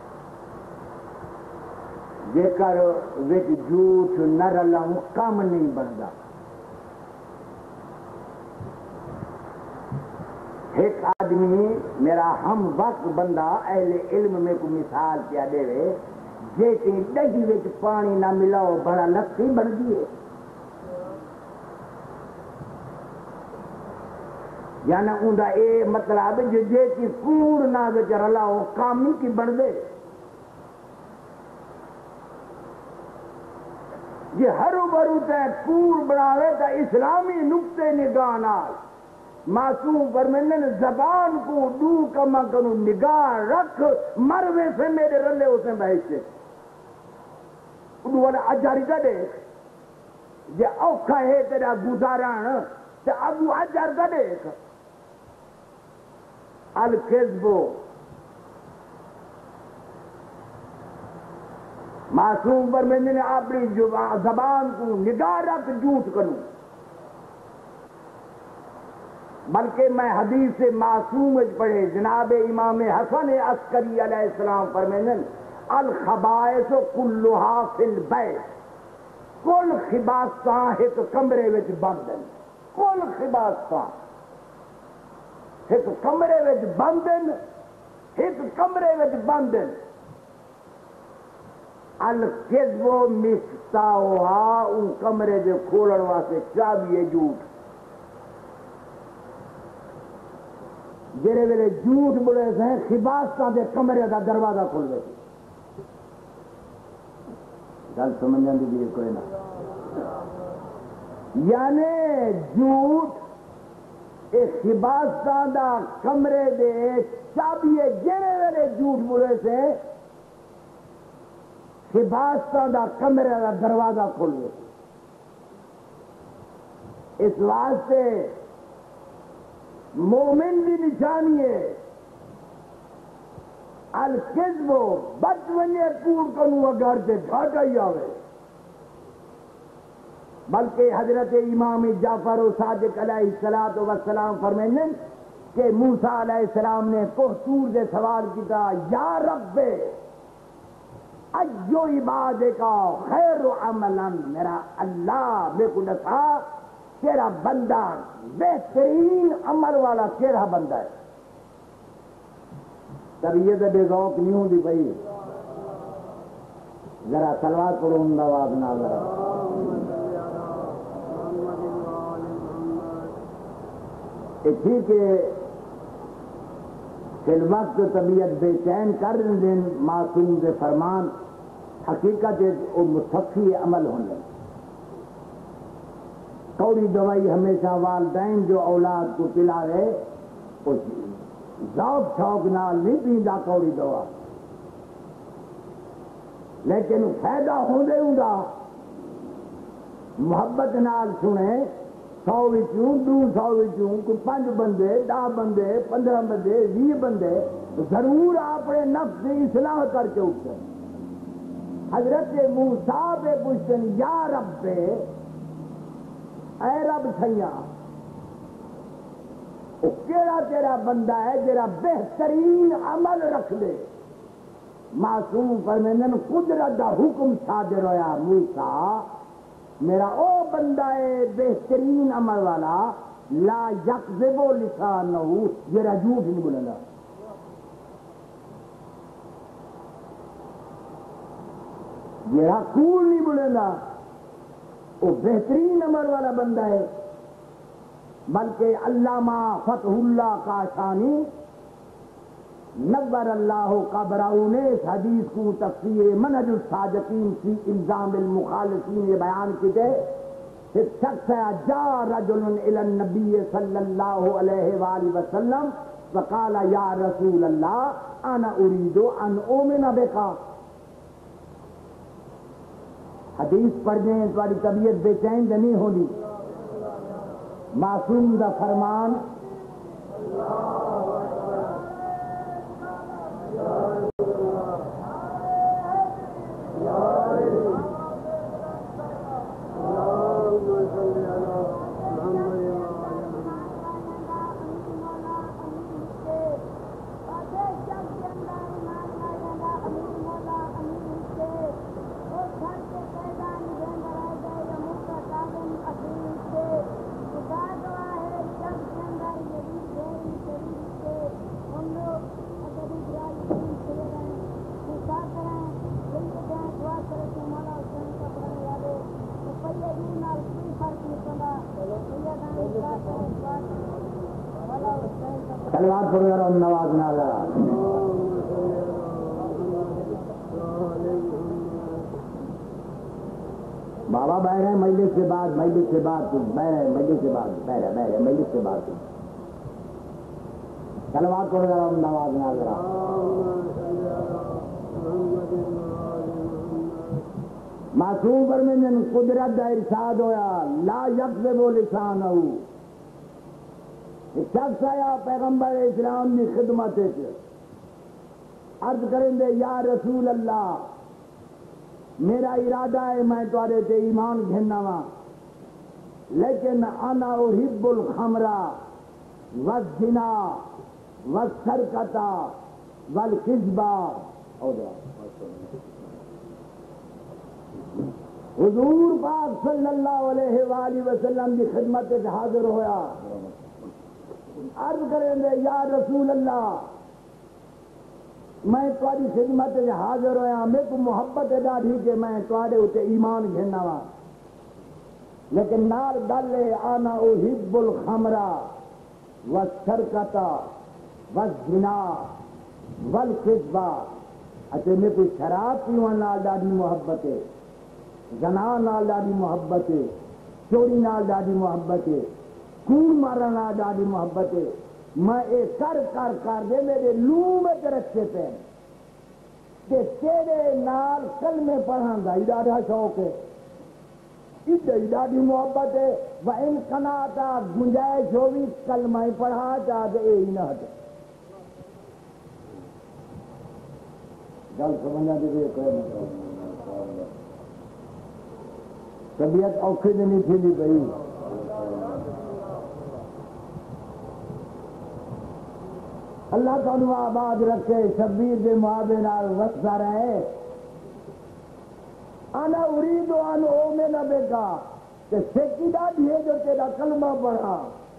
جے کر وچ جھوٹ نہ رلاؤں کام نہیں بنتا ایک آدمی میرا ہم وقت بندہ اہل علم میں کو مثال کیا دے رہے جے کہ ڈگی وچ پانی نہ ملاؤ بڑا لسی بن گئی یعنی اندھا اے مطلب جو جے کی کوڑ نہ وچ رلاؤ کامی کی بن دے یہ ہر بروتے کور بناوے تا اسلامی نقطے نگاہ نال معصوم فرمندن زبان کو دو کما کنو نگاہ رکھ مروے سے میرے رلے اسے بہشتے انہوں والا اجاری کا دیکھ یہ اوکھا ہے تیرا گزاران تے ابو اجار کا دیکھ الکذبو معصوم فرمندن نے اپنی زبان کو نگاہ رکھ جھوٹ کنو بلکہ میں حدیث سے معصوم پڑھے جناب امام حسن عسکری علیہ السلام فرمائیں الخبائث کلھا فی البیت کل خباثاں ایک کمرے وچ بندن کل خباثاں ایک کمرے وچ بندن ایک کمرے وچ بندن الکذب مفتاحھا ان کمرے دے کھولن واسطے چابی ہے جھوٹ جڑے ویلے جھوٹ بولے سے خباثتاں دے کمرے دا دروازہ کھل گئے گل سمجھن دی کوئی نہ یعنی جھوٹ اے خباثتاں دا کمرے دے چابی ہے جڑے ویلے جھوٹ بولے سے خباثتاں دا کمرے دا دروازہ کھل گئے اس واسطے مومن کی نشانی ہے الکذب بچ ونجے کوڑ کنو اگر تے گھاٹا ہی آوے بلکہ حضرت امام جعفر و صادق علیہ الصلوۃ والسلام فرمائیں کہ موسیٰ علیہ السلام نے کوہ طور سے سوال کیا یا رب ایو عبادک خیر عملا میرا اللہ میرے کو دسا تیرا بندہ بہترین عمل والا تیرا بندہ ہے طبیعت بے ذوق نہیں ہوتی بھائی ذرا صلوات پڑھو ان آواز نہ ذرا ٹھیک ہے فی الوقت طبیعت بے چین کر دیں معصوم دے فرمان حقیقت وہ مصفی عمل ہونے کوڑی دوائی ہمیشہ والدین جو اولاد کو پلا رہے ذوق شوق نال نہیں پیندا کوڑی دوا لیکن فائدہ ہوندے ہوندا محبت نال سنے سو وچوں دو سو وچوں کوئی پانچ بندے دہ بندے پندرہ بندے وی بندے ضرور اپنے نفس کی اصلاح کر کے اٹھتے حضرت موسیٰ پہ پوچھتے یا رب اے رب سیاں وہ کیڑا تیرا بندہ ہے جڑا بہترین عمل رکھ دے معصوم فرمائیں قدرت دا حکم صادر ہویا موسیٰ میرا او بندہ ہے بہترین عمل والا لا یکذب لسانہ جڑا جھوٹ نہیں بولنا جڑا کوڑ نہیں بولنا وہ بہترین عمل والا بندہ ہے بلکہ علامہ فتح اللہ کاشانی نبر اللہ قبرہ نے اس حدیث کو تفسیر منہج الصادقین فی الزام المخالفین یہ بیان کیتے ایک شخص ہے جا رجل الی النبی صلی اللہ علیہ وآلہ وسلم فقال یا رسول اللہ انا اريد ان اؤمن بک حدیث پڑھنے تمہاری طبیعت بے چین نہیں ہونی معصوم دا فرمان سلوات پڑھو ذرا نواز نہ ذرا بابا بہ رہے ہیں مجلس کے بعد مجلس کے بعد تم بہ رہے مجلس کے بعد بہ رہے بہ رہے مجلس کے بعد تم کلمات کو ذرا نواز نہ ذرا معصوم پر میں جن قدرت دا ارشاد ہویا لا یکذب لسانہ ایک شخص آیا پیغمبر اسلام کی خدمت عرض کریں دے یا رسول اللہ میرا ارادہ ہے میں تھوڑے تے ایمان گھننا وا لیکن انا احب الخمرہ والزنا والسرقہ والکذبہ حضور پاک صلی اللہ علیہ وآلہ وسلم کی خدمت سے حاضر ہویا عرض کریں دے یا رسول اللہ میں تاری خدمت سے حاضر ہویا میں کو محبت ڈاڑھی کہ میں تارے اتنے ایمان گھننا وا لیکن نال گل انا احب الخمرہ والسرقہ والزنا والکذبہ اچھے میں کوئی شراب پیوان نال ڈاڑھی محبت ہے زنا نال ڈاڑھی محبت ہے چوری نال ڈاڑھی محبت ہے کوڑ مارا نال ڈاڑھی محبت ہے میں ایک کر کر کر دے میرے لوں میں رکھے پہ کہ تیرے نال کلمے پڑھان دا ڈاڑھا شوق ہے ادھر ڈاڑھی محبت ہے وہ ان کناتا گنجائش ہوئی کلمہ پڑھا چاہتے اے ہی نہ ہٹے گل سمجھا دے طبیعت اوکھے نہیں تھی دی پئی اللہ تعالیٰ آباد رکھے شبیر دے معاوے نال وسدا رہے انا اريد ان اؤمن بك کہ سیکی دا دیے جو تیرا کلمہ پڑھا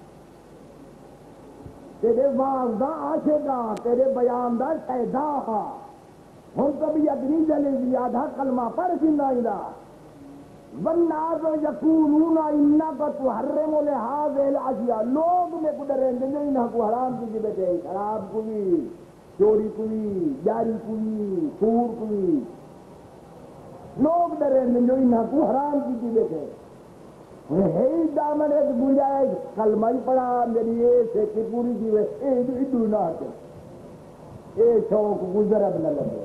تیرے واز دا عاشقاں تیرے بیان دا شہدا ہن طبیعت نہیں جلے گی آدھا کلمہ پڑھ جندا ایندا والناس یقولون انک تحرم لهذه الاشیاء لوگ میں کو ڈریں گے انہاں کو حرام کی بیٹے شراب کو بھی چوری کو بھی جاری کو بھی سور کو بھی لوگ ڈریں گے انہاں کو حرام کی بیٹے ہے دامن ایک گنجائش کلمہ ہی پڑھا میری اے سے کہ پوری جیوے اے ادو نہ آتے اے شوق گزرب نہ لگے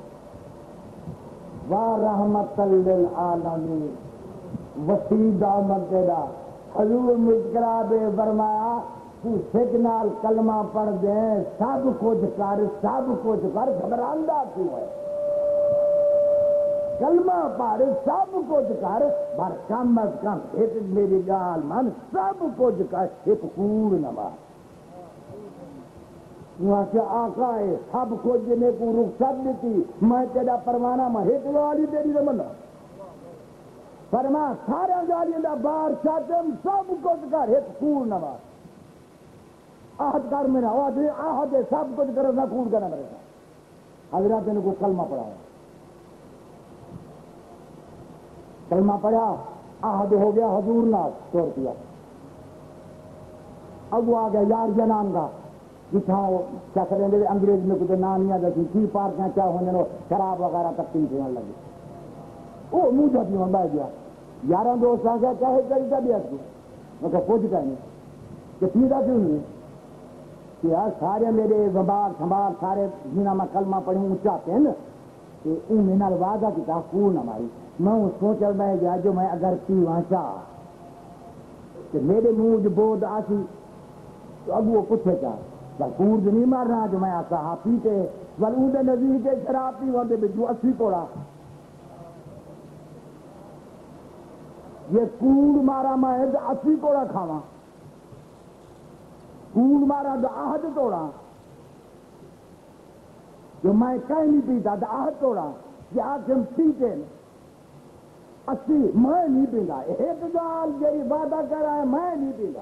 وَرَحْمَةً لِلْعَالَمِينَ وسیع دامت تیرا حضور مسکرا بے فرمایا تو سکھ نال کلمہ پڑھ دے سب کچھ کر سب کچھ کر گھبراندہ کیوں ہے کلمہ پڑھ سب کچھ کر پر کم از کم ایک میری گال من سب کچھ کر ایک کوڑ نہ مار وہاں سے آقا ہے سب کچھ جنے کو رخصت دیتی میں تیرا پروانہ میں ایک والی تیری رمنا فرما سارا جالی دا بار شاتم سب کچھ کر ایک کوڑ نہ مار آہد کر میرا آہد سب کچھ کر نہ کوڑ کرنا میرے ساتھ حضرات نے کو کلمہ پڑھا کلمہ پڑھا آہد ہو گیا حضور نہ سو روپیہ اب وہ آ گیا یار جنان کا جتنا کیا کریں گے انگریز میں کچھ نانیاں دسی تھی پارکیاں کیا ہونے شراب وغیرہ تقسیم ہونے لگی وہ منہ جاتی ہوں بیٹھ گیا یارہ دوست آ گیا چاہے کری طبیعت کو میں کہ پوچھ کا نہیں کہ پیدا کیوں نہیں کہ یار سارے میرے وبار سنبھال سارے جنا میں کلمہ پڑھوں چاہتے ہیں نا کہ ان میں نال وعدہ کی تھا پورن ہماری میں اس سوچ میں گیا جو میں اگر پی وہاں چاہ کہ میرے منہ جو بود آسی تو اب وہ پوچھے چاہ بل کورد نہیں مار رہا جو میں آسا ہاں پیتے بل اون نظیر کے شراب پی وہاں دے جو اسی توڑا یہ کور مارا میں اسی توڑا کھاوا کور مارا تو آہد توڑا جو میں کہیں نہیں پیتا تو آہد توڑا کہ آج ہم پیتے اسی میں نہیں پیتا ایک گال جی وعدہ کر رہا ہے میں نہیں پیتا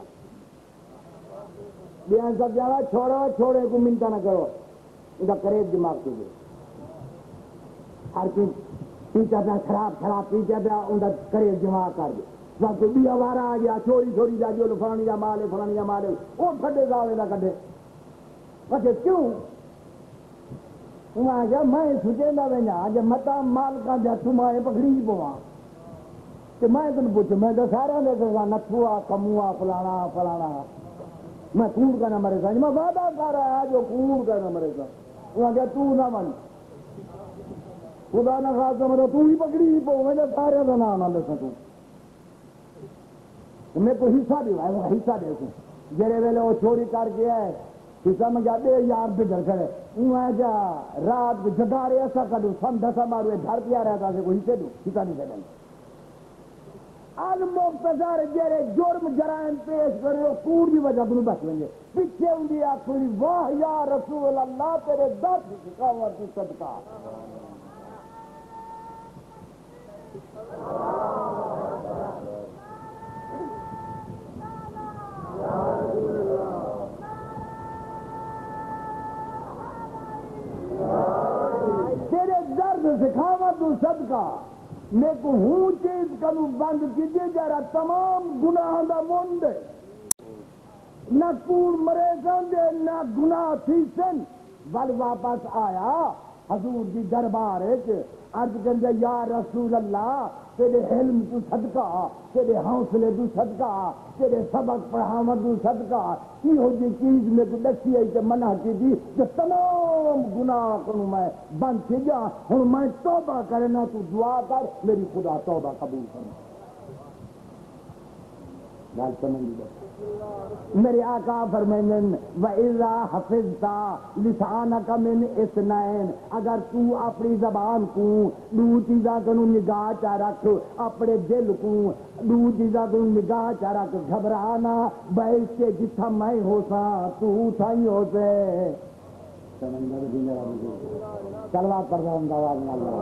بیان سب جانا چھوڑو چھوڑے کو منتا نہ کرو ان کا قریب دماغ کے لیے ہر چیز پیتا پیا خراب خراب پیتا پیا ان کا قریب دماغ کر دے سب کو بھی ہمارا آ گیا چوری چھوڑی جا جو فلانی جا مالے فلانی جا مالے وہ کھڈے گاوے نہ کھڈے بچے کیوں وہاں گیا میں سوچے نہ وینا جب متا مال کا جا تمہارے پکڑی پوا کہ میں تم پوچھوں میں تو سارے نے کہا نتھوا کموا فلانا فلانا میں کوڑ کا نہ مرے گا میں وعدہ کر رہا ہے جو کوڑ کا نہ مرے گا وہ کہ تو نہ من خدا نہ خاصا مرے تو ہی پکڑی ہی پو میں سارے کا نام نہ لے سکوں میں کو حصہ بھی ہے حصہ دے سوں جڑے ویلے وہ چوری کر کے ہے حصہ میں جاتے یار پہ گھر کرے میں جا رات کو جگا رہے ایسا کڈو سم دسا مارو گھر پیا رہتا سے کوئی حصے دو حصہ نہیں دے آج مختصر جڑے جرم جرائم پیش کرے وہ کوڑ کی وجہ بنو بچ لیں گے پیچھے ہوں گی آخری واہ یا رسول اللہ تیرے درد سکھاور کی صدقہ تیرے درد سکھاوا تو صدقہ میں کو ہوں چیز کنو بند کیجئے جارا تمام گناہ دا مند نہ کوڑ مرے سندے نہ گناہ تھی سن بل واپس آیا حضور دی دربار عرض کرنے یا رسول اللہ تیرے علم تو صدقہ تیرے حوصلے تو صدقہ تیرے سبق پڑھاوت تو صدقہ کی ہو جی چیز میں کو دسی ہے کہ منع کی دی کہ تمام گناہ کنوں میں بند کی جا ہوں میں توبہ کرنا تو دعا کر میری خدا توبہ قبول کرنا گل سمجھ لو میرے آقا فرمائیں وَإِذَا حَفِظْتَ لِسَانَكَ مِنْ اِثْنَيْنِ اگر تو اپنی زبان کو دو چیزاں کنو نگاہ چا رکھ اپنے دل کو دو چیزاں کنو نگاہ چا رکھ گھبرانا بیس کے جتھا میں ہو سا تو تھائی ہو سے چلوا کر رہا ہوں آواز نہ اللہ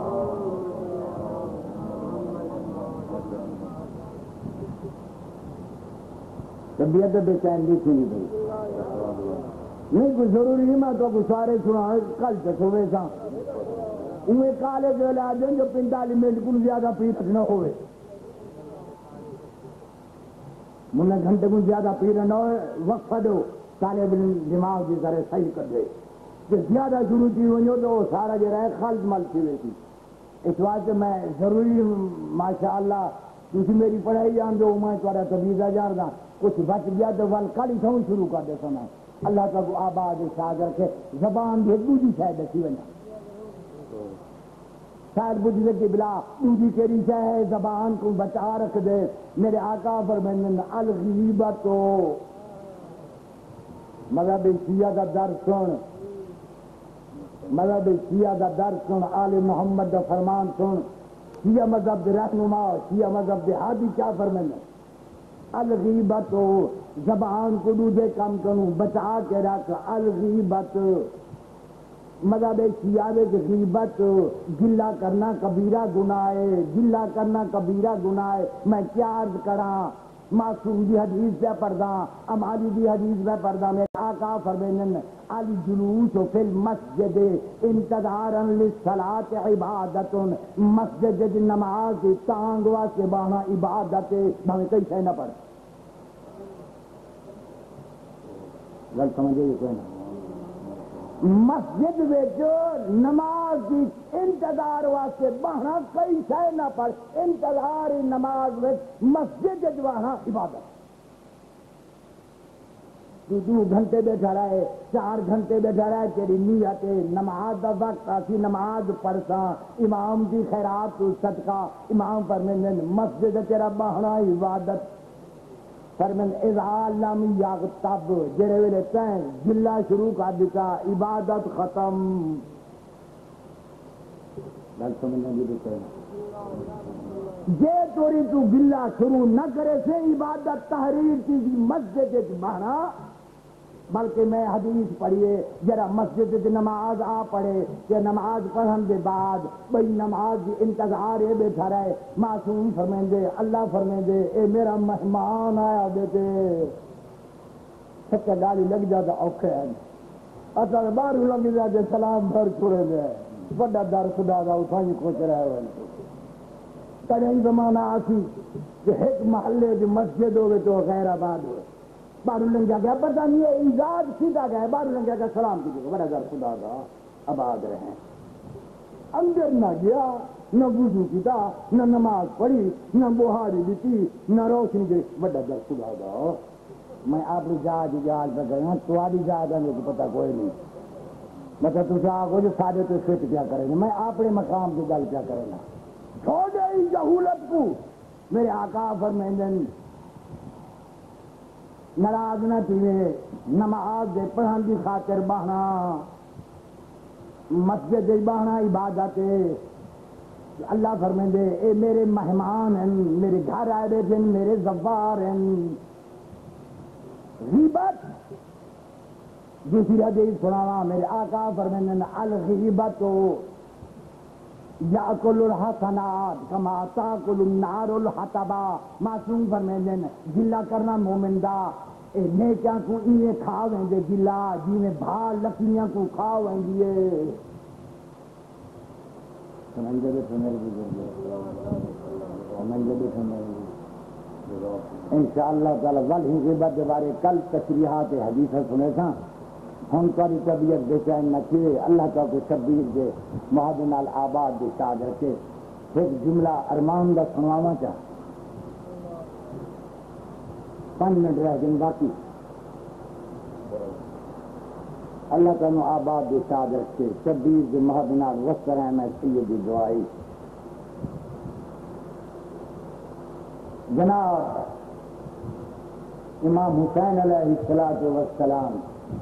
طبیعت بے چین بھی سنی گئی نہیں کوئی ضروری نہیں میں تو کچھ سارے سنا کل سے سوے سا انہیں کالے جو علاج ہیں جو پینتالیس منٹ کو زیادہ پیٹ نہ ہوئے منہ گھنٹے کو زیادہ پیٹ نہ ہوئے وقفہ دو طالب دماغ کی طرح صحیح کر دے کہ زیادہ شروع کی ہوئی ہو تو سارا جو رہے خلط مل کی ہوئی تھی اس واسطے میں ضروری ماشاء اللہ کسی میری پڑھائی جان دو میں تھوڑا طبیعہ جان دا کچھ بچ گیا تو ول کالی تھوں شروع کر دے سنا اللہ کا کو آباد شاد رکھے زبان بھی دوجی شاید دسی ونا شاید بجھ دے کہ بلا دوجی کیری شاید زبان کو بچا رکھ دے میرے آقا فرمائیں الغیبت مذہب شیعہ کا درس سن مذہب شیعہ کا درس سن آل محمد کا فرمان سن شیعہ مذہب دے رہنما شیعہ مذہب دے ہادی کیا فرمائیں الغیبت زبان کو دوجے کام کروں بچا کے رکھ الغیبت مذہب شیعہ کہ غیبت گلہ کرنا کبیرہ گناہ ہے گلہ کرنا کبیرہ گناہ ہے میں کیا عرض کراں معصوم دی حدیث پہ پردہ امالی دی حدیث پہ پردہ میں آقا فرمینن الجلوس فی المسجد انتظارا للصلاة عبادت مسجد نماز تانگوا سے بانا عبادت بھائی کئی شے نہ پڑھ غلط سمجھے یہ کوئی نہ مسجد وچ نماز کی انتظار واسطے بہنا کئی شے نہ پڑھ انتظار نماز وچ مسجد جوانا عبادت تو دو گھنٹے بیٹھا رہے چار گھنٹے بیٹھا رہے تیری نیت نماز دا وقت آسی نماز پڑھتا امام کی خیرات تو صدقہ امام فرمائیں مسجد تیرا بہنا عبادت فرمن اذا لم یغتب جڑے ویلے تیں گلا شروع کر دیتا عبادت ختم گل سمجھنا بھی دیتے جے توری تو گلا شروع نہ کرے سے عبادت تحریر کی مسجد بہنا بلکہ میں حدیث پڑھیے جرا مسجد نماز آ پڑھے کہ نماز پڑھن کے بعد بھئی نماز انتظار ہے بیٹھا رہے معصوم فرمائیں دے اللہ فرمائیں دے اے میرا مہمان آیا بیٹے سچا گالی لگ جاتا اوکھے ہے اچھا باہر لگ جاتے سلام بھر چھوڑے دے بڑا در خدا دا اٹھائی کھوچ رہے ہوئے کہیں زمانہ آسی کہ ایک محلے کی مسجد ہوئے تو غیر آباد ہوئے بارو لنگیا گیا پتہ نہیں ہے ایجاد سیدھا گیا بارو لنگیا گیا سلام کیجیے بڑا در خدا دا آباد رہے اندر نہ گیا نہ وضو کیتا نہ نماز پڑھی نہ بہاری دیتی نہ روشنی دے بڑا در خدا دا میں آپ کی ذات اجال پہ کرنا تمہاری ذات ہے مجھے پتہ کوئی نہیں مطلب تجھے آگو جو سارے تو فٹ کیا کریں گے میں اپنے مقام سے گل کیا کریں گا چھوڑے ہی جہولت کو میرے آقا فرمائیں ناراض نہ تیوے نماز دے پڑھن دی خاطر بہنا مسجد دے بہنا عبادت اللہ فرمائیں دے اے میرے مہمان ہیں میرے گھر آئے بیٹھے میرے زوار ہیں غیبت دوسری حدیث سناوا میرے آقا فرمائیں الغیبت یاکل الحسنات کما تاکل النار الحطبا معصوم فرمائیں گلا کرنا مومن دا اے نیکیاں کو انہیں کھاویں دے گلا جیویں بھال لکڑیاں کو کھاویں دیے سمجھے بیٹھے میرے بزرگ سمجھے بیٹھے میرے انشاءاللہ تعالی ول ہی غیبت کے بارے کل تشریحات حدیث سنے تھا ہم کاری طبیعت بے چین نہ کیے اللہ تعالیٰ کو شبیر دے مہدن نال آباد دے شاد رکھے ایک جملہ ارمان دا سنوانا چاہ پانچ منٹ رہ گئے باقی اللہ تعالیٰ آباد دے شاد رکھے شبیر دے مہدن نال وسط رحمہ سیدی دعائی جناب امام حسین علیہ السلام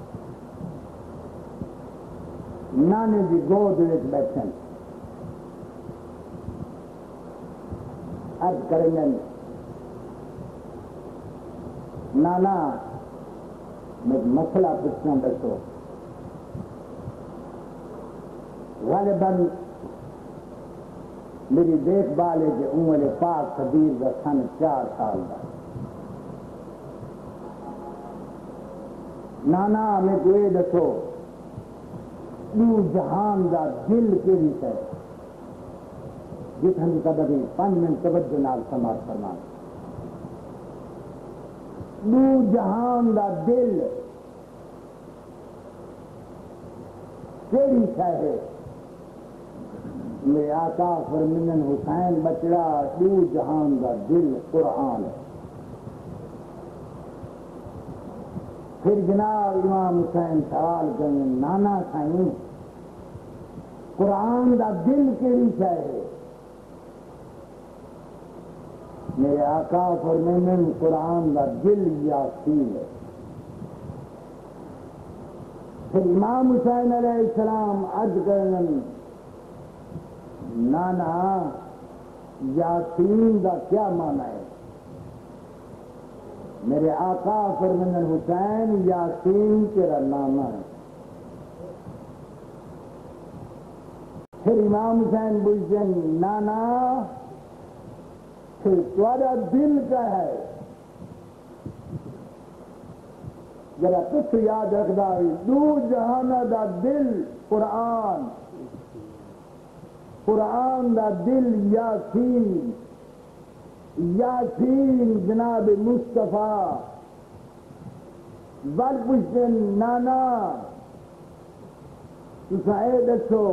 نانے دی گود وچ بیٹھن عرض کریں نانا میں مسئلہ پوچھنا دسو غالباً میری دیکھ بھال ہے کہ عمر پاک خبیر کا سن چار سال کا نانا میں تو یہ دسو دو جہان دا دل کیڑی ہے جتھن قدر پانچ منٹ توجہ نال سماعت فرمان دو جہان دا دل کیڑی ہے میرے آقا فرمین حسین بچڑا دو جہان دا دل قرآن ہے پھر جناب امام حسین سوال کریں نانا سائیں قرآن دا دل کیڑی ہے میرے آقا فرمائیں قرآن دا دل یاسین ہے پھر امام حسین علیہ السلام عرض کریں نانا یاسین دا کیا معنی ہے میرے آقا فرمائیں حسین یاسین تیرا نانا ہے پھر امام حسین پوچھتے نانا پھر تمہارا دل کیا ہے ذرا کچھ یاد رکھنا دو جہانہ دا دل قرآن قرآن دا دل یاسین یاسین جناب مصطفیٰ بل پوچھتے نانا تسا اے دسو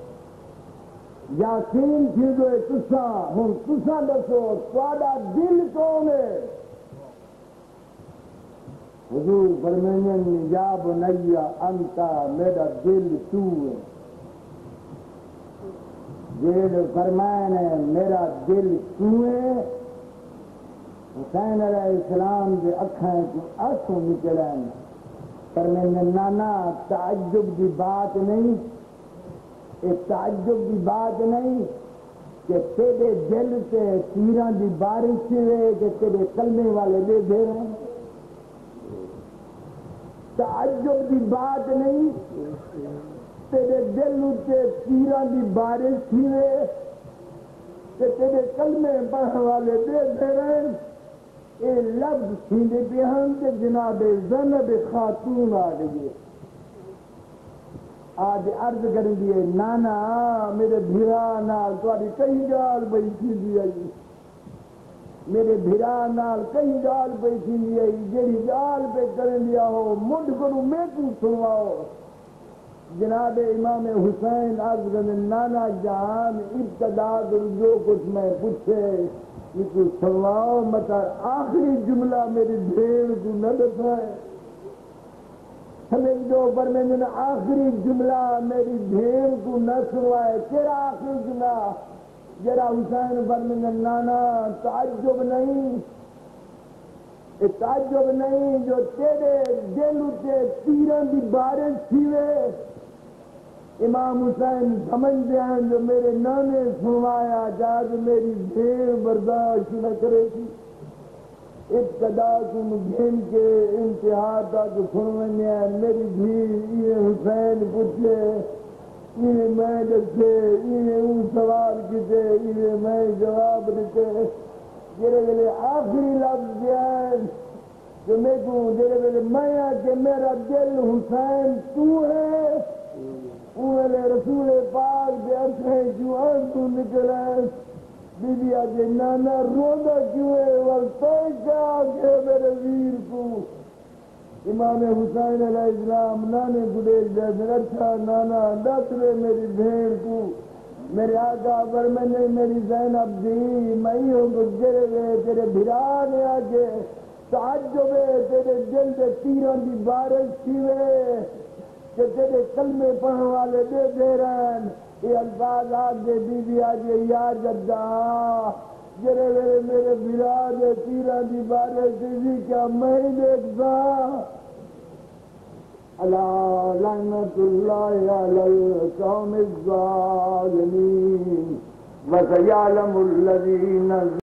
یاسین تھی جو تسا ہوں تسا دسو تھوڑا دل کون ہے حضور فرمائیں یا بنی انتا میرا دل تو ہے جیل فرمائیں میرا دل تو ہے حسین علیہ السلام کے اکھیں کو آنسو نکلیں پر میں نے نانا تعجب کی بات نہیں ایک تعجب کی بات نہیں کہ تیرے دل سے تیران کی بارش ہوئے کہ تیرے کلمے والے دے دے رہے ہیں تعجب کی بات نہیں تیرے دل سے تیران کی بارش ہوئے کہ تیرے کلمے پڑھنے والے دے دے رہے ہیں اے لفظ سیندے بیان تے جناب زینب خاتون آ گئی آج عرض کریں دیئے نانا میرے بھیرا نال تاری کئی گال بیٹھی دیئے میرے بھیرا نال کئی گال بیٹھی دیئے جیڑی گال پہ کریں دیا ہو مڈ کرو میں کو سنواؤ جناب امام حسین از نانا جان ابتدا جو کچھ میں پوچھے یہ تو سنواؤ متا آخری جملہ میری بھیڑ کو نہ بتائے ہمیں جو پر میں نے آخری جملہ میری بھیڑ کو نہ سنوائے تیرا آخری جملہ جرا حسین پر میں نانا تعجب نہیں تعجب نہیں جو تیرے دل اتے تیروں کی بارش تھیوے امام حسین سمجھ دیا جو میرے نانے سنوایا جاج میری بھیڑ برداشت نہ کرے گی ابتدا تم گھن کے انتہا تک سنونے میری بھیڑ یہ حسین پوچھے یہ میں دکھے یہ ان سوال کیتے یہ میں جواب دیتے جرے ویلے آخری لفظ دیا جو میں کو جرے ویلے میں کہ میرا دل حسین تو ہے اوہلے رسول پاک دے ارکھیں جو آنسو نکلے بی بی آجے نانا رونا کیوں ہے والتوئی کہا کہ میرے ویر کو امام حسین علیہ السلام نانے کو دیکھ جیسے اچھا نانا دس رہے میری بھیڑ کو میرے آقا پر میں نے میری زینب دی میں ہوں گزرے گئے تیرے بھرانے آگے تعجب ہے تیرے دل دے تیروں کی بارش تھیوے کہ تیرے کلمے پڑھنے والے دے دے رہن یہ الفاظ آگے بی بی آگے یا جدہ جرے میرے میرے بھرانے تیروں کی بارش تھی کیا میں دیکھتا اللہ لعنت اللہ علی القوم الظالمین وسیعلم الذین